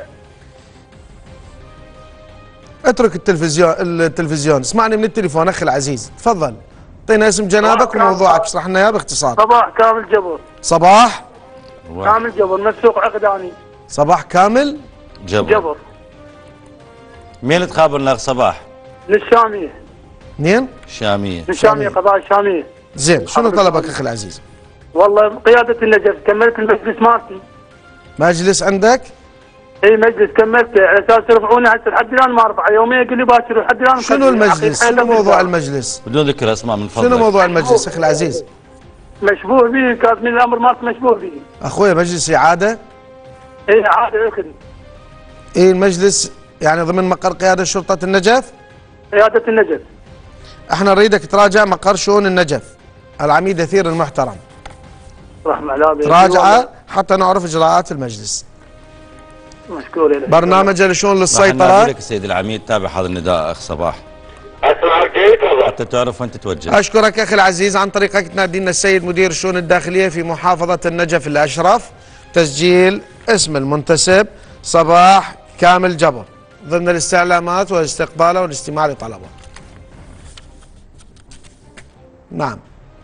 اترك التلفزيون التلفزيون اسمعني من التليفون أخي العزيز. تفضل. اعطينا اسم جنابك وموضوعك اشرح لنا اياه باختصار. صباح كامل جبر. صباح كامل جبر من سوق عقداني. صباح كامل جبر. جبر. مين تخابرنا أخ صباح؟ من الشاميه. منين؟ شامية. من الشاميه قضاء الشاميه. زين شنو طلبك أخي العزيز؟ والله قياده النجف كملت المجلس مالتي. مجلس عندك؟ اي مجلس كملته على اساس يرفعونه هسه لحد الان ما رفع يوميا يقول لي باكر لحد الان. شنو المجلس؟ شنو موضوع المجلس؟ بدون ذكر اسماء من فضلك. شنو موضوع المجلس أخي العزيز؟ مشبوه به كاتبين الامر مالته مشبوه به. أخوي مجلس إعادة؟ اي عادي ياخذ. إيه المجلس يعني ضمن مقر قيادة شرطة النجف؟ قياده النجف. احنا نريدك تراجع مقر شؤون النجف العميد أثير المحترم. رحمه الله بيك. تراجعه حتى نعرف إجراءات المجلس. مشكور لك. برنامج الشؤون راح للسيطرة. ننادي لك السيد العميد. تابع هذا النداء أخ صباح اسمعك جيد والله. حتى تعرف وين تتوجه. أشكرك أخي العزيز. عن طريقك تنادينا السيد مدير الشؤون الداخلية في محافظة النجف الأشرف. تسجيل اسم المنتسب صباح كامل جبر ضمن الاستعلامات والاستقبال والاستماع لطلبه. نعم.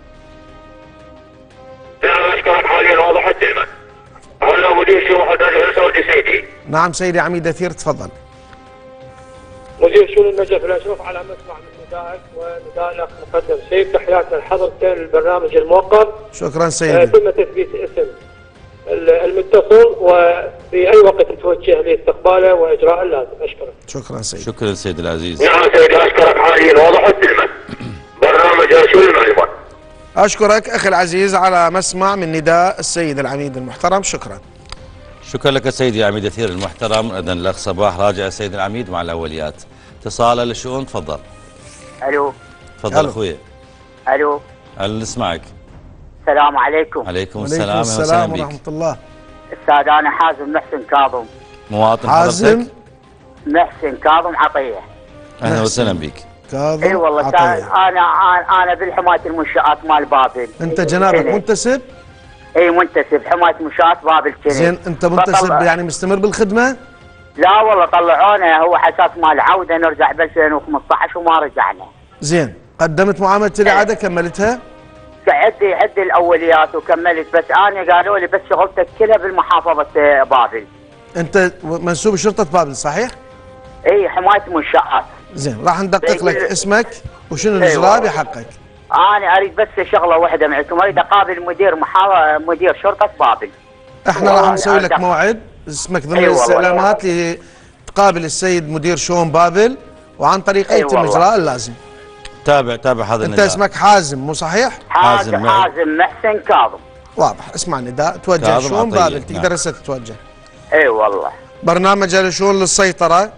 نعم اشكرك حاليا واضح السمن. انا مدير شؤون حدث سيدي. نعم سيدي عميد أثير تفضل. مدير شؤون النجف الاشرف على مسمع من ندائك ونداء الاخ مقدم سيف. تحياتنا لحضرتك البرنامج الموقف. شكرا سيدي. تم تثبيت اسم المتصل وفي اي وقت توجه لاستقباله واجراء اللازم. اشكرك. شكرا سيدي. شكرا سيد العزيز. نعم سيدي اشكرك حاليا واضح السمن. برنامج شؤون المعلومات. أشكرك أخي العزيز على مسمع من نداء السيد العميد المحترم. شكرا. شكرا لك سيدي عميد أثير المحترم. إذن الأخ صباح راجع السيد العميد مع الأوليات. اتصال للشؤون تفضل. الو تفضل اخوي. الو هل نسمعك؟ السلام عليكم. عليكم السلام. عليكم السلام ورحمة الله. استاذ انا حازم محسن كاظم. مواطن حازم حضرتك؟ محسن كاظم عطيه. اهلا وسهلا بك. كاظم اي والله عطية. انا انا انا بالحمايه المنشآت مال بابل. انت جنابك منتسب؟ اي منتسب حمايه منشآت بابل كنت. زين انت منتسب يعني مستمر بالخدمه؟ لا والله طلعونا هو حساس مال عوده نرجع ب ألفين وخمسطعش وما رجعنا. زين قدمت معامله الاعاده كملتها؟ عدي عدي الاوليات وكملت بس انا قالوا لي بس شغلتك كلها بالمحافظه بابل. انت منسوب شرطه بابل صحيح؟ اي حمايه منشآت. زين راح ندقق لك اسمك وشنو الاجراء بحقك. انا اريد بس شغله واحده معكم، اريد اقابل مدير محا... مدير شرطه بابل. احنا راح نسوي لك موعد اسمك ضمن أيوة الاستعلامات لتقابل السيد مدير شؤون بابل وعن طريق اي أيوة اجراء اللازم. تابع تابع هذا انت النداء. اسمك حازم مو صحيح؟ حازم حازم محسن كاظم. واضح اسمع نداء توجه كاظم شؤون عطية. بابل تقدر نعم. هسه تتوجه. اي والله. برنامج الشؤون للسيطره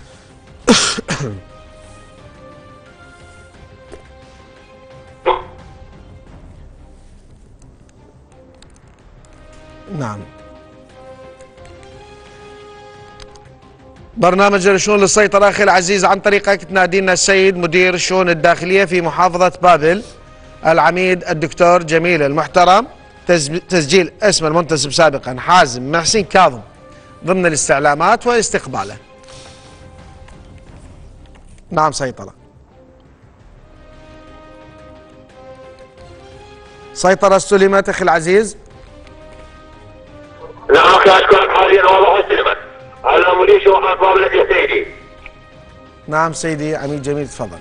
نعم برنامج الشؤون للسيطرة أخي العزيز عن طريقك تنادينا السيد مدير الشؤون الداخلية في محافظة بابل العميد الدكتور جميل المحترم، تسجيل اسم المنتسب سابقا حازم محسن كاظم ضمن الاستعلامات واستقباله. نعم سيطرة. سيطرة استلمت أخي العزيز. نعم اخي اشكرك حاليا والله استلمت على مدير شؤون بابل يا سيدي. نعم سيدي عميد جميل تفضل.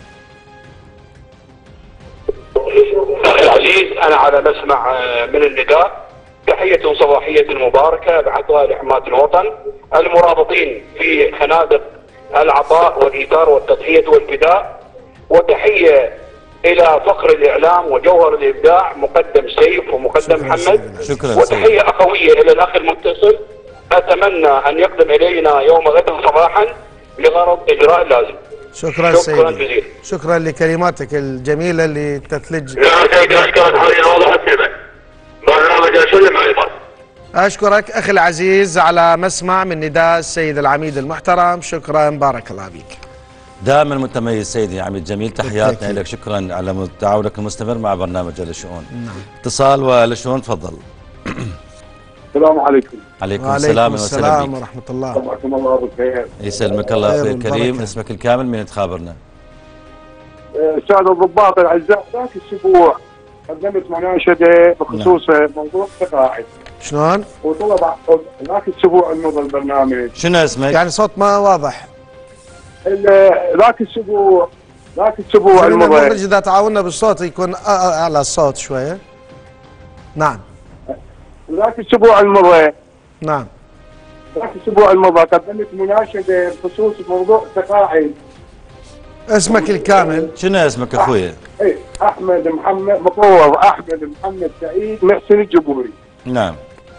اخي العزيز انا على مسمع من النداء تحية صباحية مباركة بعثها لحماة الوطن المرابطين في خنادق العطاء والإيثار والتضحية والفداء، وتحية إلى فخر الإعلام وجوهر الإبداع مقدم سيف ومقدم محمد. شكرا وتحية سيد. أخوية إلى الأخ المتصل، أتمنى أن يقدم إلينا يوم غد صباحا لغرض إجراء اللازم. شكرا, شكرا سيدي. جزيلا. شكرا لكلماتك الجميلة اللي تثلج. نعم سيدي أشكرك حاليا والله استلمت. برنامج أسلم أيضا. أشكرك أخي العزيز على مسمع من نداء السيد العميد المحترم. شكرا بارك الله بك. دائما متميز سيدي عميد جميل، تحياتنا لك، شكرا على تعاونك المستمر مع برنامج الشؤون. نعم. اتصال والشؤون تفضل. السلام عليكم. عليكم السلام السلام ورحمة الله. صباحكم الله بالخير. يسلمك الله اخوي الكريم، اسمك الكامل من تخابرنا؟ السادة الضباط الاعزاء، ذاك الاسبوع قدمت مناشدة بخصوص نعم. موضوع التقاعد. شلون؟ وطلب ذاك الاسبوع المضى البرنامج. شنو اسمك؟ يعني صوت ما واضح. ذاك الاسبوع ذاك الاسبوع المضى المخرج اذا تعاوننا بالصوت يكون اعلى الصوت شويه. نعم. ذاك الاسبوع المضى نعم. ذاك الاسبوع المضى قدمت مناشده بخصوص موضوع التقاعد. اسمك الكامل؟ شنو اسمك اخوي؟ ايه احمد محمد مطور احمد محمد سعيد محسن الجبوري. نعم.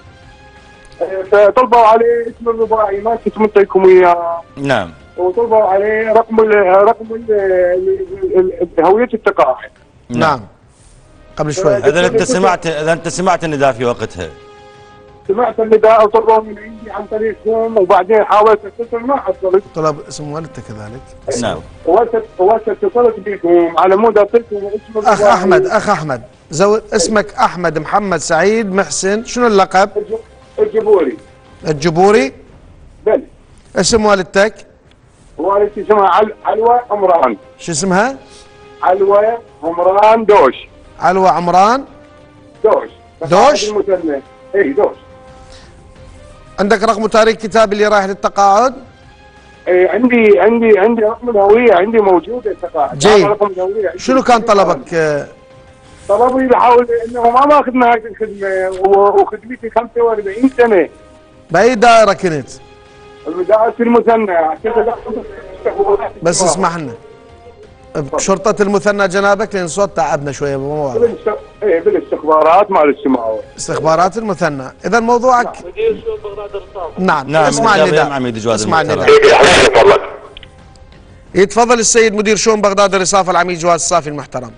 فطلبوا عليه اسم الرباعي ما كنت منطيكم اياه. نعم. وطلبوا عليه رقم ال رقم ال هويه التقاعد. نعم. قبل شوي. اذا انت سمعت اذا انت سمعت النداء في وقتها. سمعت النداء وطلبوا من عندي عن طريقكم وبعدين حاولت اتصل ما حصلت. طلب اسم والدته كذلك. نعم. وقت اتصلت بكم على مود اعطيكم اسم اخ احمد اخ احمد زود اسمك احمد محمد سعيد محسن، شنو اللقب؟ الجبوري. الجبوري؟ بلى. اسم والدتك؟ والدتي اسمها عل... علوة عمران. شو اسمها؟ علوة عمران دوش. علوة عمران دوش. دوش؟ المثنى. اي دوش. عندك رقم تاريخ كتاب اللي رايح للتقاعد؟ اي عندي عندي عندي رقم الهوية عندي موجودة التقاعد. جيد. شنو كان طلبك؟ طلبي بحاول انه ما ماخذنا هذه الخدمة وخدمتي خمسة وأربعين سنة. باي دائرة كنت؟ دائرة المثنى. بس اسمح لنا بشرطة المثنى جنابك لان صوت تعبنا شوية مو واضح. ايه بالاستخبارات مال السماوي. استخبارات المثنى، اذا موضوعك نعم. نعم اسمع النداء. عميد جواد اسمع النداء. يتفضل السيد مدير شؤون بغداد الرصافة العميد جواد الصافي المحترم.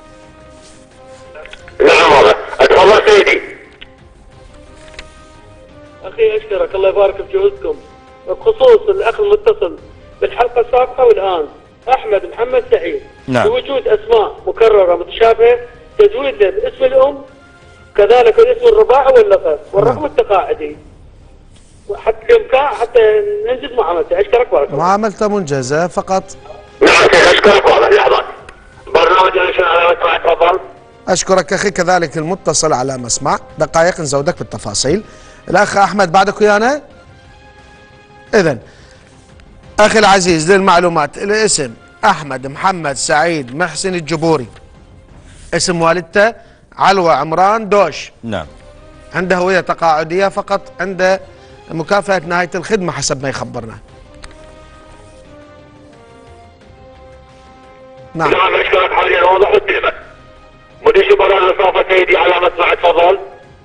نعم والله، اتفضل سيدي. اخي اشكرك الله يبارك في جهودكم. بخصوص الاخ المتصل بالحلقه السابقه والان احمد محمد سعيد، نعم. بوجود اسماء مكرره متشابهه تزويد باسم الام كذلك الاسم الرباعي واللقب والرقم نعم. التقاعدي حتى بامكان حتى ننجز معاملته. اشكرك بارك الله. معاملته منجزه فقط. نعم اشكرك والله. لحظه برنامج على مسمع تفضل. اشكرك اخي كذلك المتصل على مسمع. دقائق نزودك بالتفاصيل. الاخ احمد بعدك ويانا؟ اذا اخي العزيز للمعلومات الاسم احمد محمد سعيد محسن الجبوري، اسم والدته علوة عمران دوش. نعم. عنده هوية تقاعدية فقط، عنده مكافأة نهاية الخدمة حسب ما يخبرنا. نعم. نعم اشكرك حاليا واضح قدامك. مدير شبراء الرصافة سيدي على مسمع تفضل.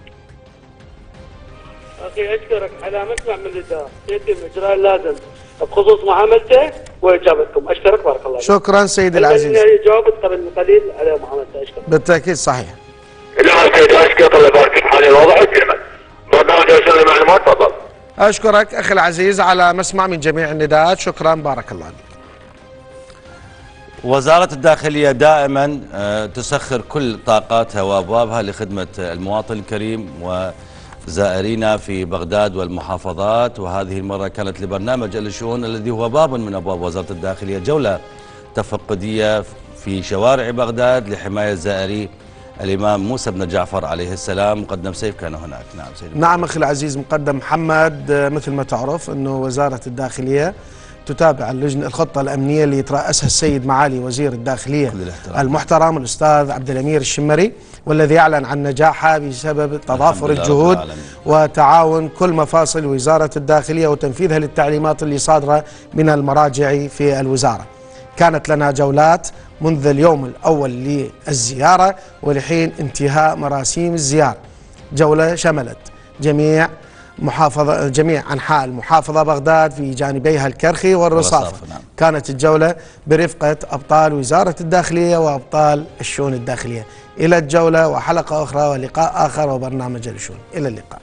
اخي اشكرك على مسمع من النداء يتم اجراء اللازم بخصوص معاملته واجابتكم. اشكرك بارك الله. شكرا سيدي العزيز. جاوبت قبل قليل على معاملته. اشكرك. بالتاكيد صحيح. نعم سيدي اشكرك الله يبارك فيك حاليا واضح قدامك. برنامج ارسال المعلومات تفضل. اشكرك اخي العزيز على مسمع من جميع النداءات. شكرا بارك الله عليك. وزارة الداخلية دائما تسخر كل طاقاتها وابوابها لخدمة المواطن الكريم وزائرينا في بغداد والمحافظات، وهذه المرة كانت لبرنامج الشؤون الذي هو باب من ابواب وزارة الداخلية جولة تفقدية في شوارع بغداد لحماية زائري الإمام موسى بن جعفر عليه السلام. مقدم سيف كان هناك. نعم سيدي. نعم أخي العزيز مقدم محمد، مثل ما تعرف أنه وزارة الداخلية تتابع اللجنة الخطة الأمنية اللي يترأسها السيد معالي وزير الداخلية المحترم الأستاذ عبد الأمير الشمري، والذي أعلن عن نجاحها بسبب تضافر الجهود وتعاون كل مفاصل وزارة الداخلية وتنفيذها للتعليمات اللي صادرة من المراجع في الوزارة. كانت لنا جولات منذ اليوم الأول للزيارة ولحين انتهاء مراسيم الزيارة. جولة شملت جميع محافظة جميع أنحاء المحافظة بغداد في جانبيها الكرخي والرصافة. نعم. كانت الجولة برفقة أبطال وزارة الداخلية وأبطال الشؤون الداخلية. إلى الجولة وحلقة أخرى ولقاء آخر وبرنامج الشؤون. إلى اللقاء.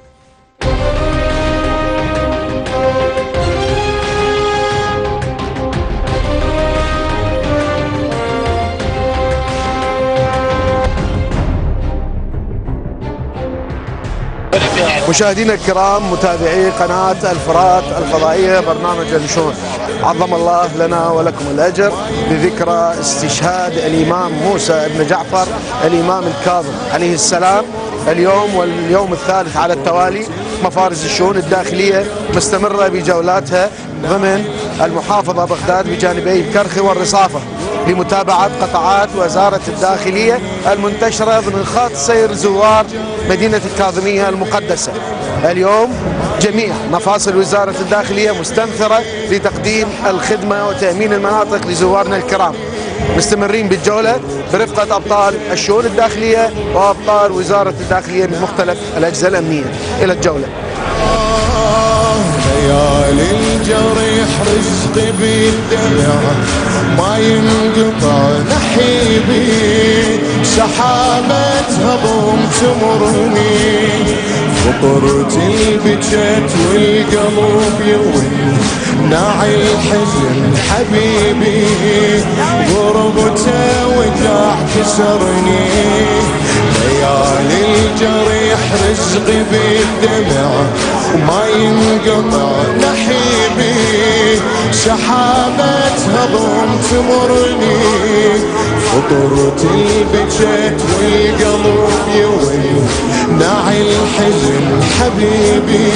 مشاهدينا الكرام متابعي قناة الفرات الفضائية برنامج الشؤون، عظم الله لنا ولكم الأجر بذكرى استشهاد الإمام موسى بن جعفر الإمام الكاظم عليه السلام اليوم، واليوم الثالث على التوالي مفارز الشؤون الداخلية مستمرة بجولاتها ضمن المحافظة بغداد بجانبي الكرخي والرصافة لمتابعة قطاعات وزارة الداخلية المنتشرة ضمن خط سير زوار مدينة الكاظمية المقدسة. اليوم جميع مفاصل وزارة الداخلية مستنفرة لتقديم الخدمة وتأمين المناطق لزوارنا الكرام. مستمرين بالجولة برفقة أبطال الشؤون الداخلية وأبطال وزارة الداخلية من مختلف الأجهزة الأمنية. إلى الجولة. ليالي الجريح رزقي بالدمع ما ينقطع نحيبي، سحابة هضم تمرني فطرتي بجت والقلب يروي ناعي الحزن حبيبي، غربته وداع كسرني. ليالي الجريح رزقي بالدمع وما ينقطع نحيبي، سحابة هضم تمرني فطرتي بجت والقلب يوي ناعي الحزن حبيبي،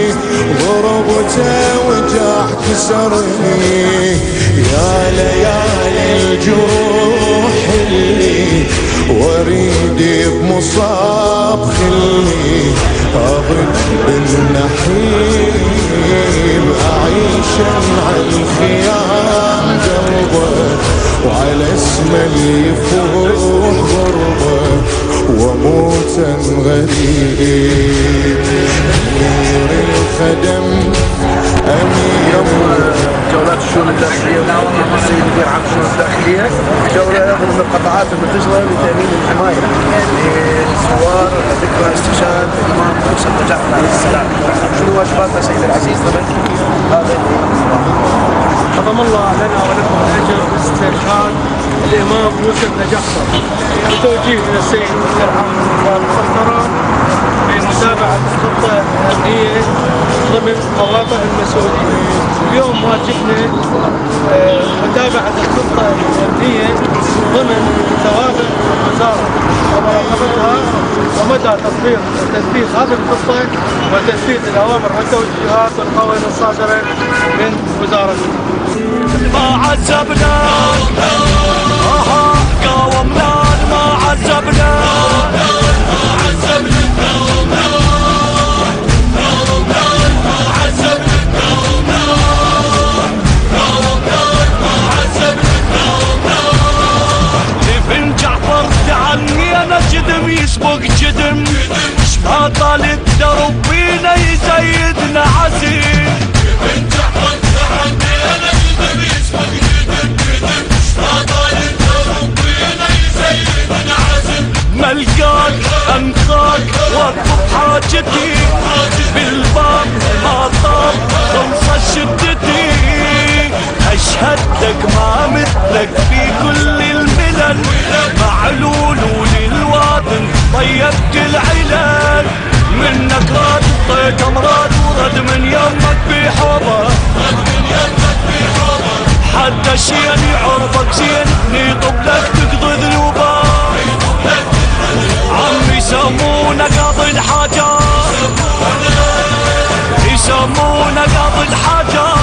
غربته وجاع كسرني. يا ليالي الجروح اللي وريدي بمصاب خلي أضج بالنحيب، أعيش مع الخيام قلبه وعلى اسمه يفوح غربه وموتا غريب. أمير الخدم أمير جولات الشؤون الداخليه وتوجيه السيد مدير عام الشؤون الداخليه جوله ضمن القطاعات المنتشره لتامين الحمايه للثوار ذكرى استشهاد الامام موسى بن جعفر عليه السلام. شنو واجباتنا سيدي العزيز ضمن هذا عظم الله لنا ولكم الاجر باستشهاد الامام موسى بن جعفر وتوجيه من السيد مدير عام المسطره بمتابعه الخطه الامنيه ضمن مواقع المسؤولين. اليوم واجبنا متابعه الخطه الامنيه ضمن ثوابت الوزاره ومراقبتها ومدى تطبيق وتنفيذ هذه الخطه وتنفيذ الاوامر والتوجيهات والقوانين الصادره من وزارتنا. ما عذبنا قاومنا ما عذبنا ابن جعفر تعني انا جدم يسبق جدم ما طال الدرب بينا يزيدنا عزيز. ابن جعفر تعني انا جدم يسبق جدم جدم ما طال الدرب بينا يزيدنا عزيز. ملقاك انخاك واطلب حاجتي بالباب ما طاب خلصت شدتي. اشهد لك ما مثلك في كل الملل معلول وللوادن طيبت العلل. منك راد طيت امراض ورد من يمك بحوضه حتى شين يعرفك زين نيطب لك تقضي ذنوبه. عم يسمونا قاضي الحاجات يسمونا قاضي الحاجات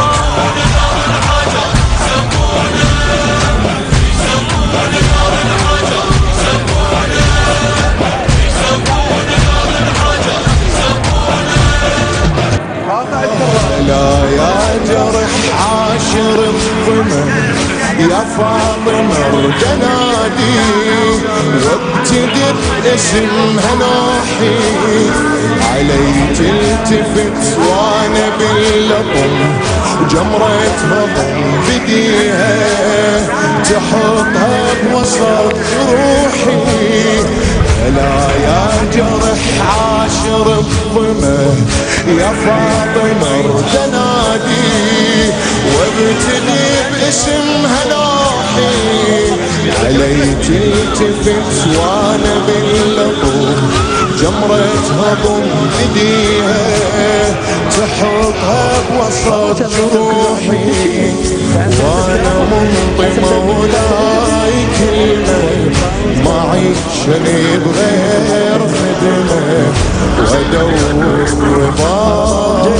لا يا جرح عاشر الظمن يا فاطمة ارتنادي وابتدر اسمها ناحي علي تلتفت وانا باللطم جمرة هضم بديها تحطها بوسط روحي. لا يا جرح عاشر الظمن يا فاطمة ارتنادي وابتدي باسمها ناحي علي تلتفت وانا باللطم جمرة هضم بديها تحطها بوسط روحي وانا منطي مولاي كلمة معي شني بغير خدمة وادور رضاك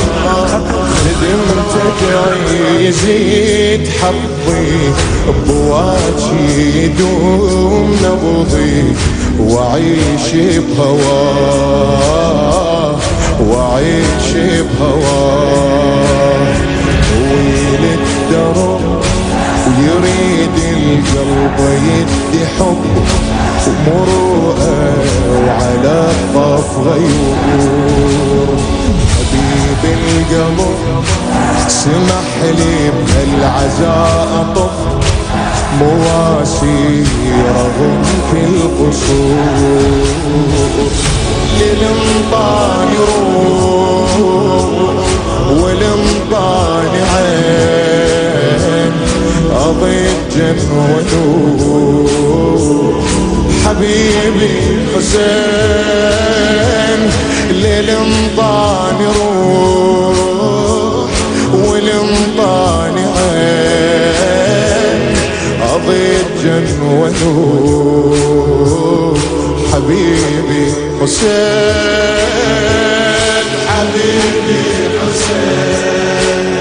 خدمتك يزيد حظي بواجي يدوم نبضي وعيش بهواه وعيش بهواه. طويل الدرب ويريد القلب يدي حب ومروءه وعلى الطف غيور. حبيب القلب سمح لي بهالعزاء اطف مواسي رغم كل قصور. للمطاني روح ولمطاني عين أضيت جن ونور. حبيبي حسين للمطاني روح ولمطاني عين أضيت جن ونور. حبيبي حسين حبيبي حسين.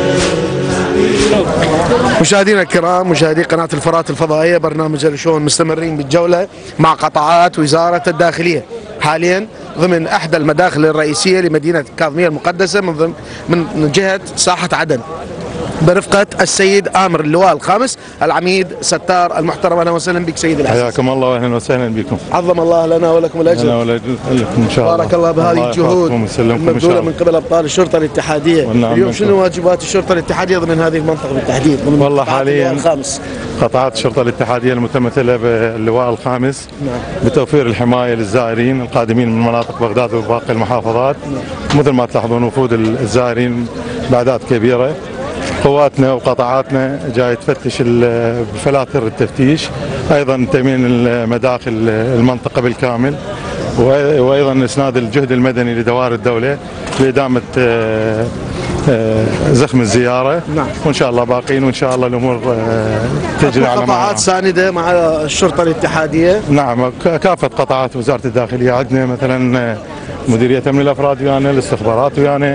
مشاهدينا الكرام مشاهدي قناة الفرات الفضائية برنامج الشؤون مستمرين بالجولة مع قطاعات وزارة الداخلية حاليا ضمن أحدى المداخل الرئيسية لمدينة كاظمية المقدسة من ضمن من جهة ساحة عدن. برفقة السيد آمر اللواء الخامس العميد ستار المحترم. أهلا وسهلا بك سيدي العزيز. حياكم الله واهلا وسهلا بكم. عظم الله لنا ولكم الأجر. لنا ولكم إن شاء الله. بارك الله بهذه الجهود المبذولة من قبل أبطال الشرطة الاتحادية. اليوم شنو واجبات الشرطة الاتحادية ضمن هذه المنطقة بالتحديد؟ ضمن والله حاليا الخامس قطاعات الشرطة الاتحادية المتمثلة باللواء الخامس نعم. بتوفير الحماية للزائرين القادمين من مناطق بغداد وباقي المحافظات. نعم. مثل ما تلاحظون وفود الزائرين بأعداد كبيرة. قواتنا وقطاعاتنا جاي تفتش بفلاتر التفتيش، ايضا تامين المداخل المنطقه بالكامل، وايضا اسناد الجهد المدني لدوائر الدوله لادامه زخم الزياره. نعم. وان شاء الله باقين وان شاء الله الامور تجري على قطاعات سانده مع الشرطه الاتحاديه. نعم كافه قطاعات وزاره الداخليه عندنا مثلا مديريه امن الافراد ويانا، الاستخبارات ويانا،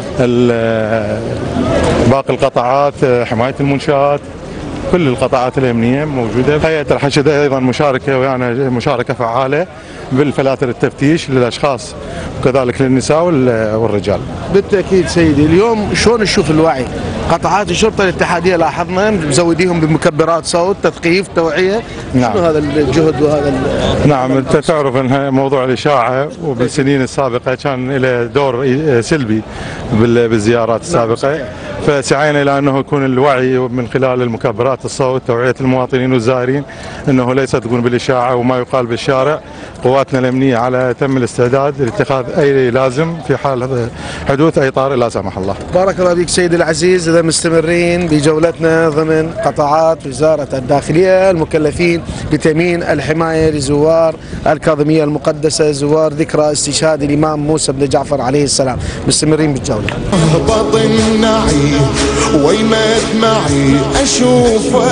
باقي القطاعات، حمايه المنشآت، كل القطاعات الامنيه موجوده. هيئه الحشد ايضا مشاركه ويانا مشاركه فعاله بالفلاتر التفتيش للاشخاص وكذلك للنساء والرجال. بالتاكيد سيدي. اليوم شلون نشوف الوعي؟ قطاعات الشرطه الاتحاديه لاحظنا مزوديهم بمكبرات صوت، تثقيف، توعيه. نعم. شنو هذا الجهد وهذا نعم انت تعرف ان موضوع الاشاعه وبالسنين السابقه كان له دور سلبي بالزيارات السابقه. نعم. فسعينا الى انه يكون الوعي من خلال المكبرات الصوت، توعيه المواطنين والزائرين انه لا يصدقون بالاشاعه وما يقال بالشارع. قواتنا الامنيه على اتم الاستعداد لاتخاذ اي لازم في حال حدوث اي طارئ لا سمح الله. بارك الله بك سيدي العزيز. اذا مستمرين بجولتنا ضمن قطاعات وزاره الداخليه المكلفين بتامين الحمايه لزوار الكاظميه المقدسه، زوار ذكرى استشهاد الامام موسى بن جعفر عليه السلام. مستمرين بالجوله. بطن نعي ويمد معي اشوفه،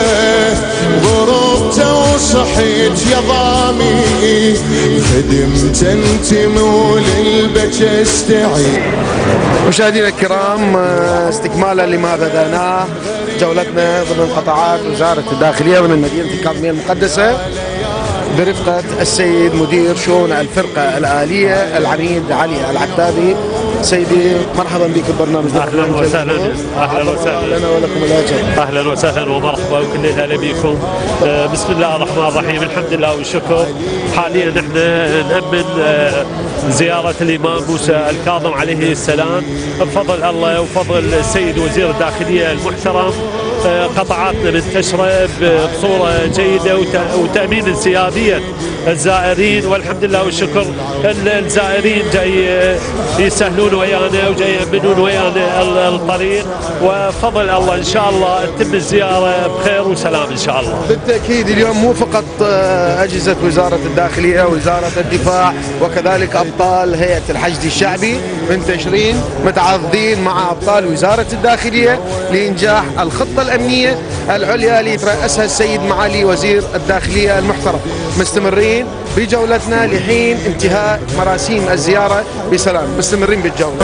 ضربته وصحيت يا ضامي، خدمت انت مول البك استعي. مشاهدينا الكرام، استكمالا لما بدأناه جولتنا ضمن قطاعات وزاره الداخليه ضمن مدينه الكاظميه المقدسه برفقه السيد مدير شؤون الفرقه الاليه العميد علي العتابي. سيدي مرحبا بك ببرنامج. اهلا وسهلا. اهلا وسهلا لنا ولكم الاجر. اهلا وسهلا ومرحبا وكل اهلا بكم. بسم الله الرحمن الرحيم، الحمد لله والشكر. حاليا نحن نأمن زياره الامام موسى الكاظم عليه السلام بفضل الله وفضل السيد وزير الداخليه المحترم. قطاعاتنا منتشره بصوره جيده وتامين انسيابيه الزائرين، والحمد لله والشكر. الزائرين جاي يسهلون ويانا وجاي يأمنون ويانا الطريق، وفضل الله ان شاء الله تتم الزياره بخير وسلام ان شاء الله. بالتاكيد اليوم مو فقط اجهزه وزاره الداخليه ووزاره الدفاع وكذلك ابطال هيئه الحشد الشعبي منتشرين متعاضدين مع ابطال وزاره الداخليه لانجاح الخطه الامنيه العليا اللي يترأسها السيد معالي وزير الداخليه المحترم. مستمرين بجولتنا لحين انتهاء مراسيم الزياره بسلام. مستمرين بالجوله.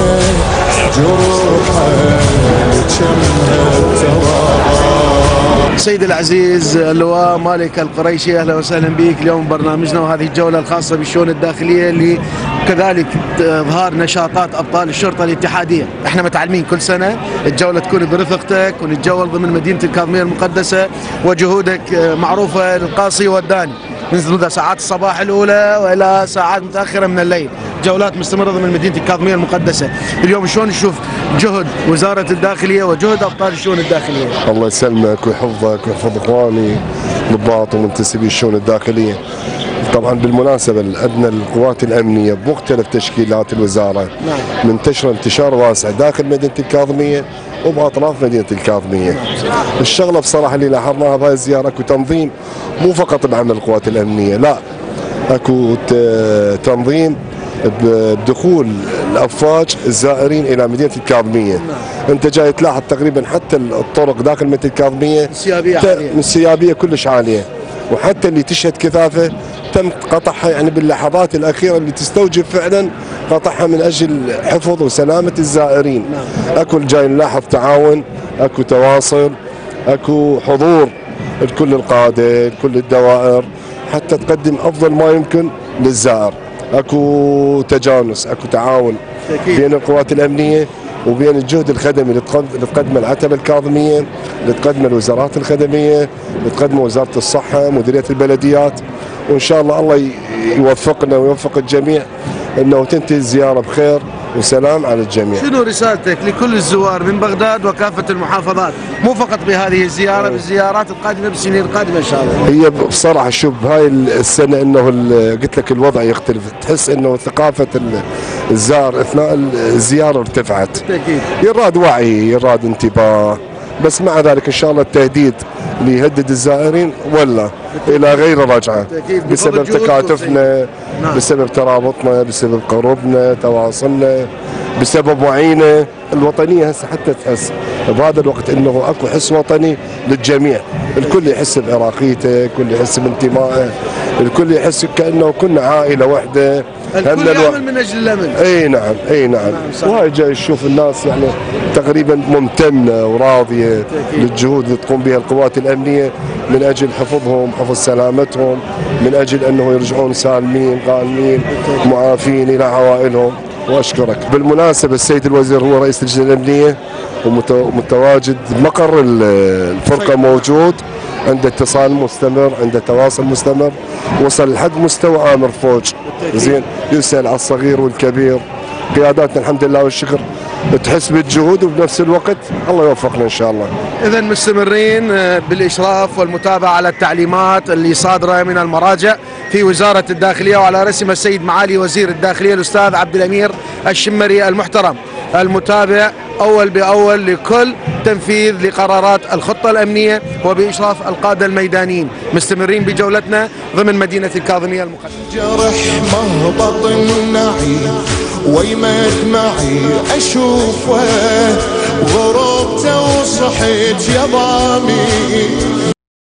سيدي العزيز اللواء مالك القريشي، اهلا وسهلا بك اليوم برنامجنا وهذه الجوله الخاصه بالشؤون الداخليه اللي كذلك اظهار نشاطات ابطال الشرطه الاتحاديه. احنا متعلمين كل سنه الجوله تكون برفقتك ونتجول ضمن مدينه الكاظميه المقدسه، وجهودك معروفه للقاصي والداني منذ ساعات الصباح الاولى والى ساعات متاخره من الليل. جولات مستمره ضمن مدينه الكاظميه المقدسه. اليوم شلون نشوف جهد وزاره الداخليه وجهد ابطال الشؤون الداخليه؟ الله يسلمك ويحفظك ويحفظ اخواني ضباط ومنتسبي الشؤون الداخليه. طبعا بالمناسبه عندنا القوات الامنيه بمختلف تشكيلات الوزاره نعم. منتشره انتشار واسع داخل مدينه الكاظميه وباطراف مدينه الكاظميه. الشغله بصراحه اللي لاحظناها بهاي الزياره اكو تنظيم مو فقط بعمل القوات الامنيه، لا اكو تنظيم بدخول الافواج الزائرين الى مدينه الكاظميه. نعم. انت جاي تلاحظ تقريبا حتى الطرق داخل مدينه الكاظميه السيابيه السيابيه كلش عاليه، وحتى اللي تشهد كثافه تم قطعها يعني باللحظات الاخيره اللي تستوجب فعلا قطعها من اجل حفظ وسلامه الزائرين. نعم. اكو جاي نلاحظ تعاون، اكو تواصل، اكو حضور لكل القاده، لكل الدوائر حتى تقدم افضل ما يمكن للزائر. اكو تجانس، اكو تعاون بين القوات الامنيه وبين الجهد الخدمي اللي تقدمه العتبة الكاظمية، اللي تقدمه الوزارات الخدمية، اللي تقدمه وزارة الصحة، مديرية البلديات، وإن شاء الله الله يوفقنا ويوفق الجميع أنه تنتهي الزيارة بخير وسلام على الجميع. شنو رسالتك لكل الزوار من بغداد وكافة المحافظات، مو فقط بهذه الزيارة، بالزيارات القادمة بالسنين القادمة إن شاء الله؟ هي بصراحة شوف بهاي السنة أنه قلت لك الوضع يختلف، تحس أنه ثقافة الزار أثناء الزيارة ارتفعت. أكيد. يراد وعي، يراد انتباه، بس مع ذلك إن شاء الله التهديد اللي يهدد الزائرين ولا إلى غير رجعة بسبب تكاتفنا، بسبب ترابطنا، بسبب قربنا، تواصلنا، بسبب وعينا الوطنية. هسه حتى تحس بهذا الوقت انه اكو حس وطني للجميع، الكل يحس بعراقيته، الكل يحس بانتمائه، الكل يحس كانه كنا عائلة واحدة. الكل يعمل من اجل الامن. اي نعم اي نعم, نعم وهاي جاي نشوف الناس يعني تقريبا ممتنه وراضيه للجهود اللي تقوم بها القوات الامنيه من اجل حفظهم، حفظ سلامتهم، من اجل انه يرجعون سالمين غانمين معافين الى عوائلهم. واشكرك. بالمناسبه السيد الوزير هو رئيس اللجنه الامنيه ومتواجد مقر الفرقه، موجود، عنده اتصال مستمر، عنده تواصل مستمر، وصل لحد مستوى آمر فوج. زين، يسأل على الصغير والكبير. قياداتنا الحمد لله والشكر تحس بالجهود، وبنفس الوقت الله يوفقنا ان شاء الله. اذا مستمرين بالاشراف والمتابعه على التعليمات اللي صادره من المراجع في وزاره الداخليه، وعلى رسم السيد معالي وزير الداخليه الاستاذ عبد الامير الشمري المحترم، المتابع اول باول لكل تنفيذ لقرارات الخطه الامنيه وباشراف القاده الميدانيين. مستمرين بجولتنا ضمن مدينه الكاظميه المقدسه. جرح مهبط النعيم ويمد معي اشوفه، غربته وصحيت يا ضامي.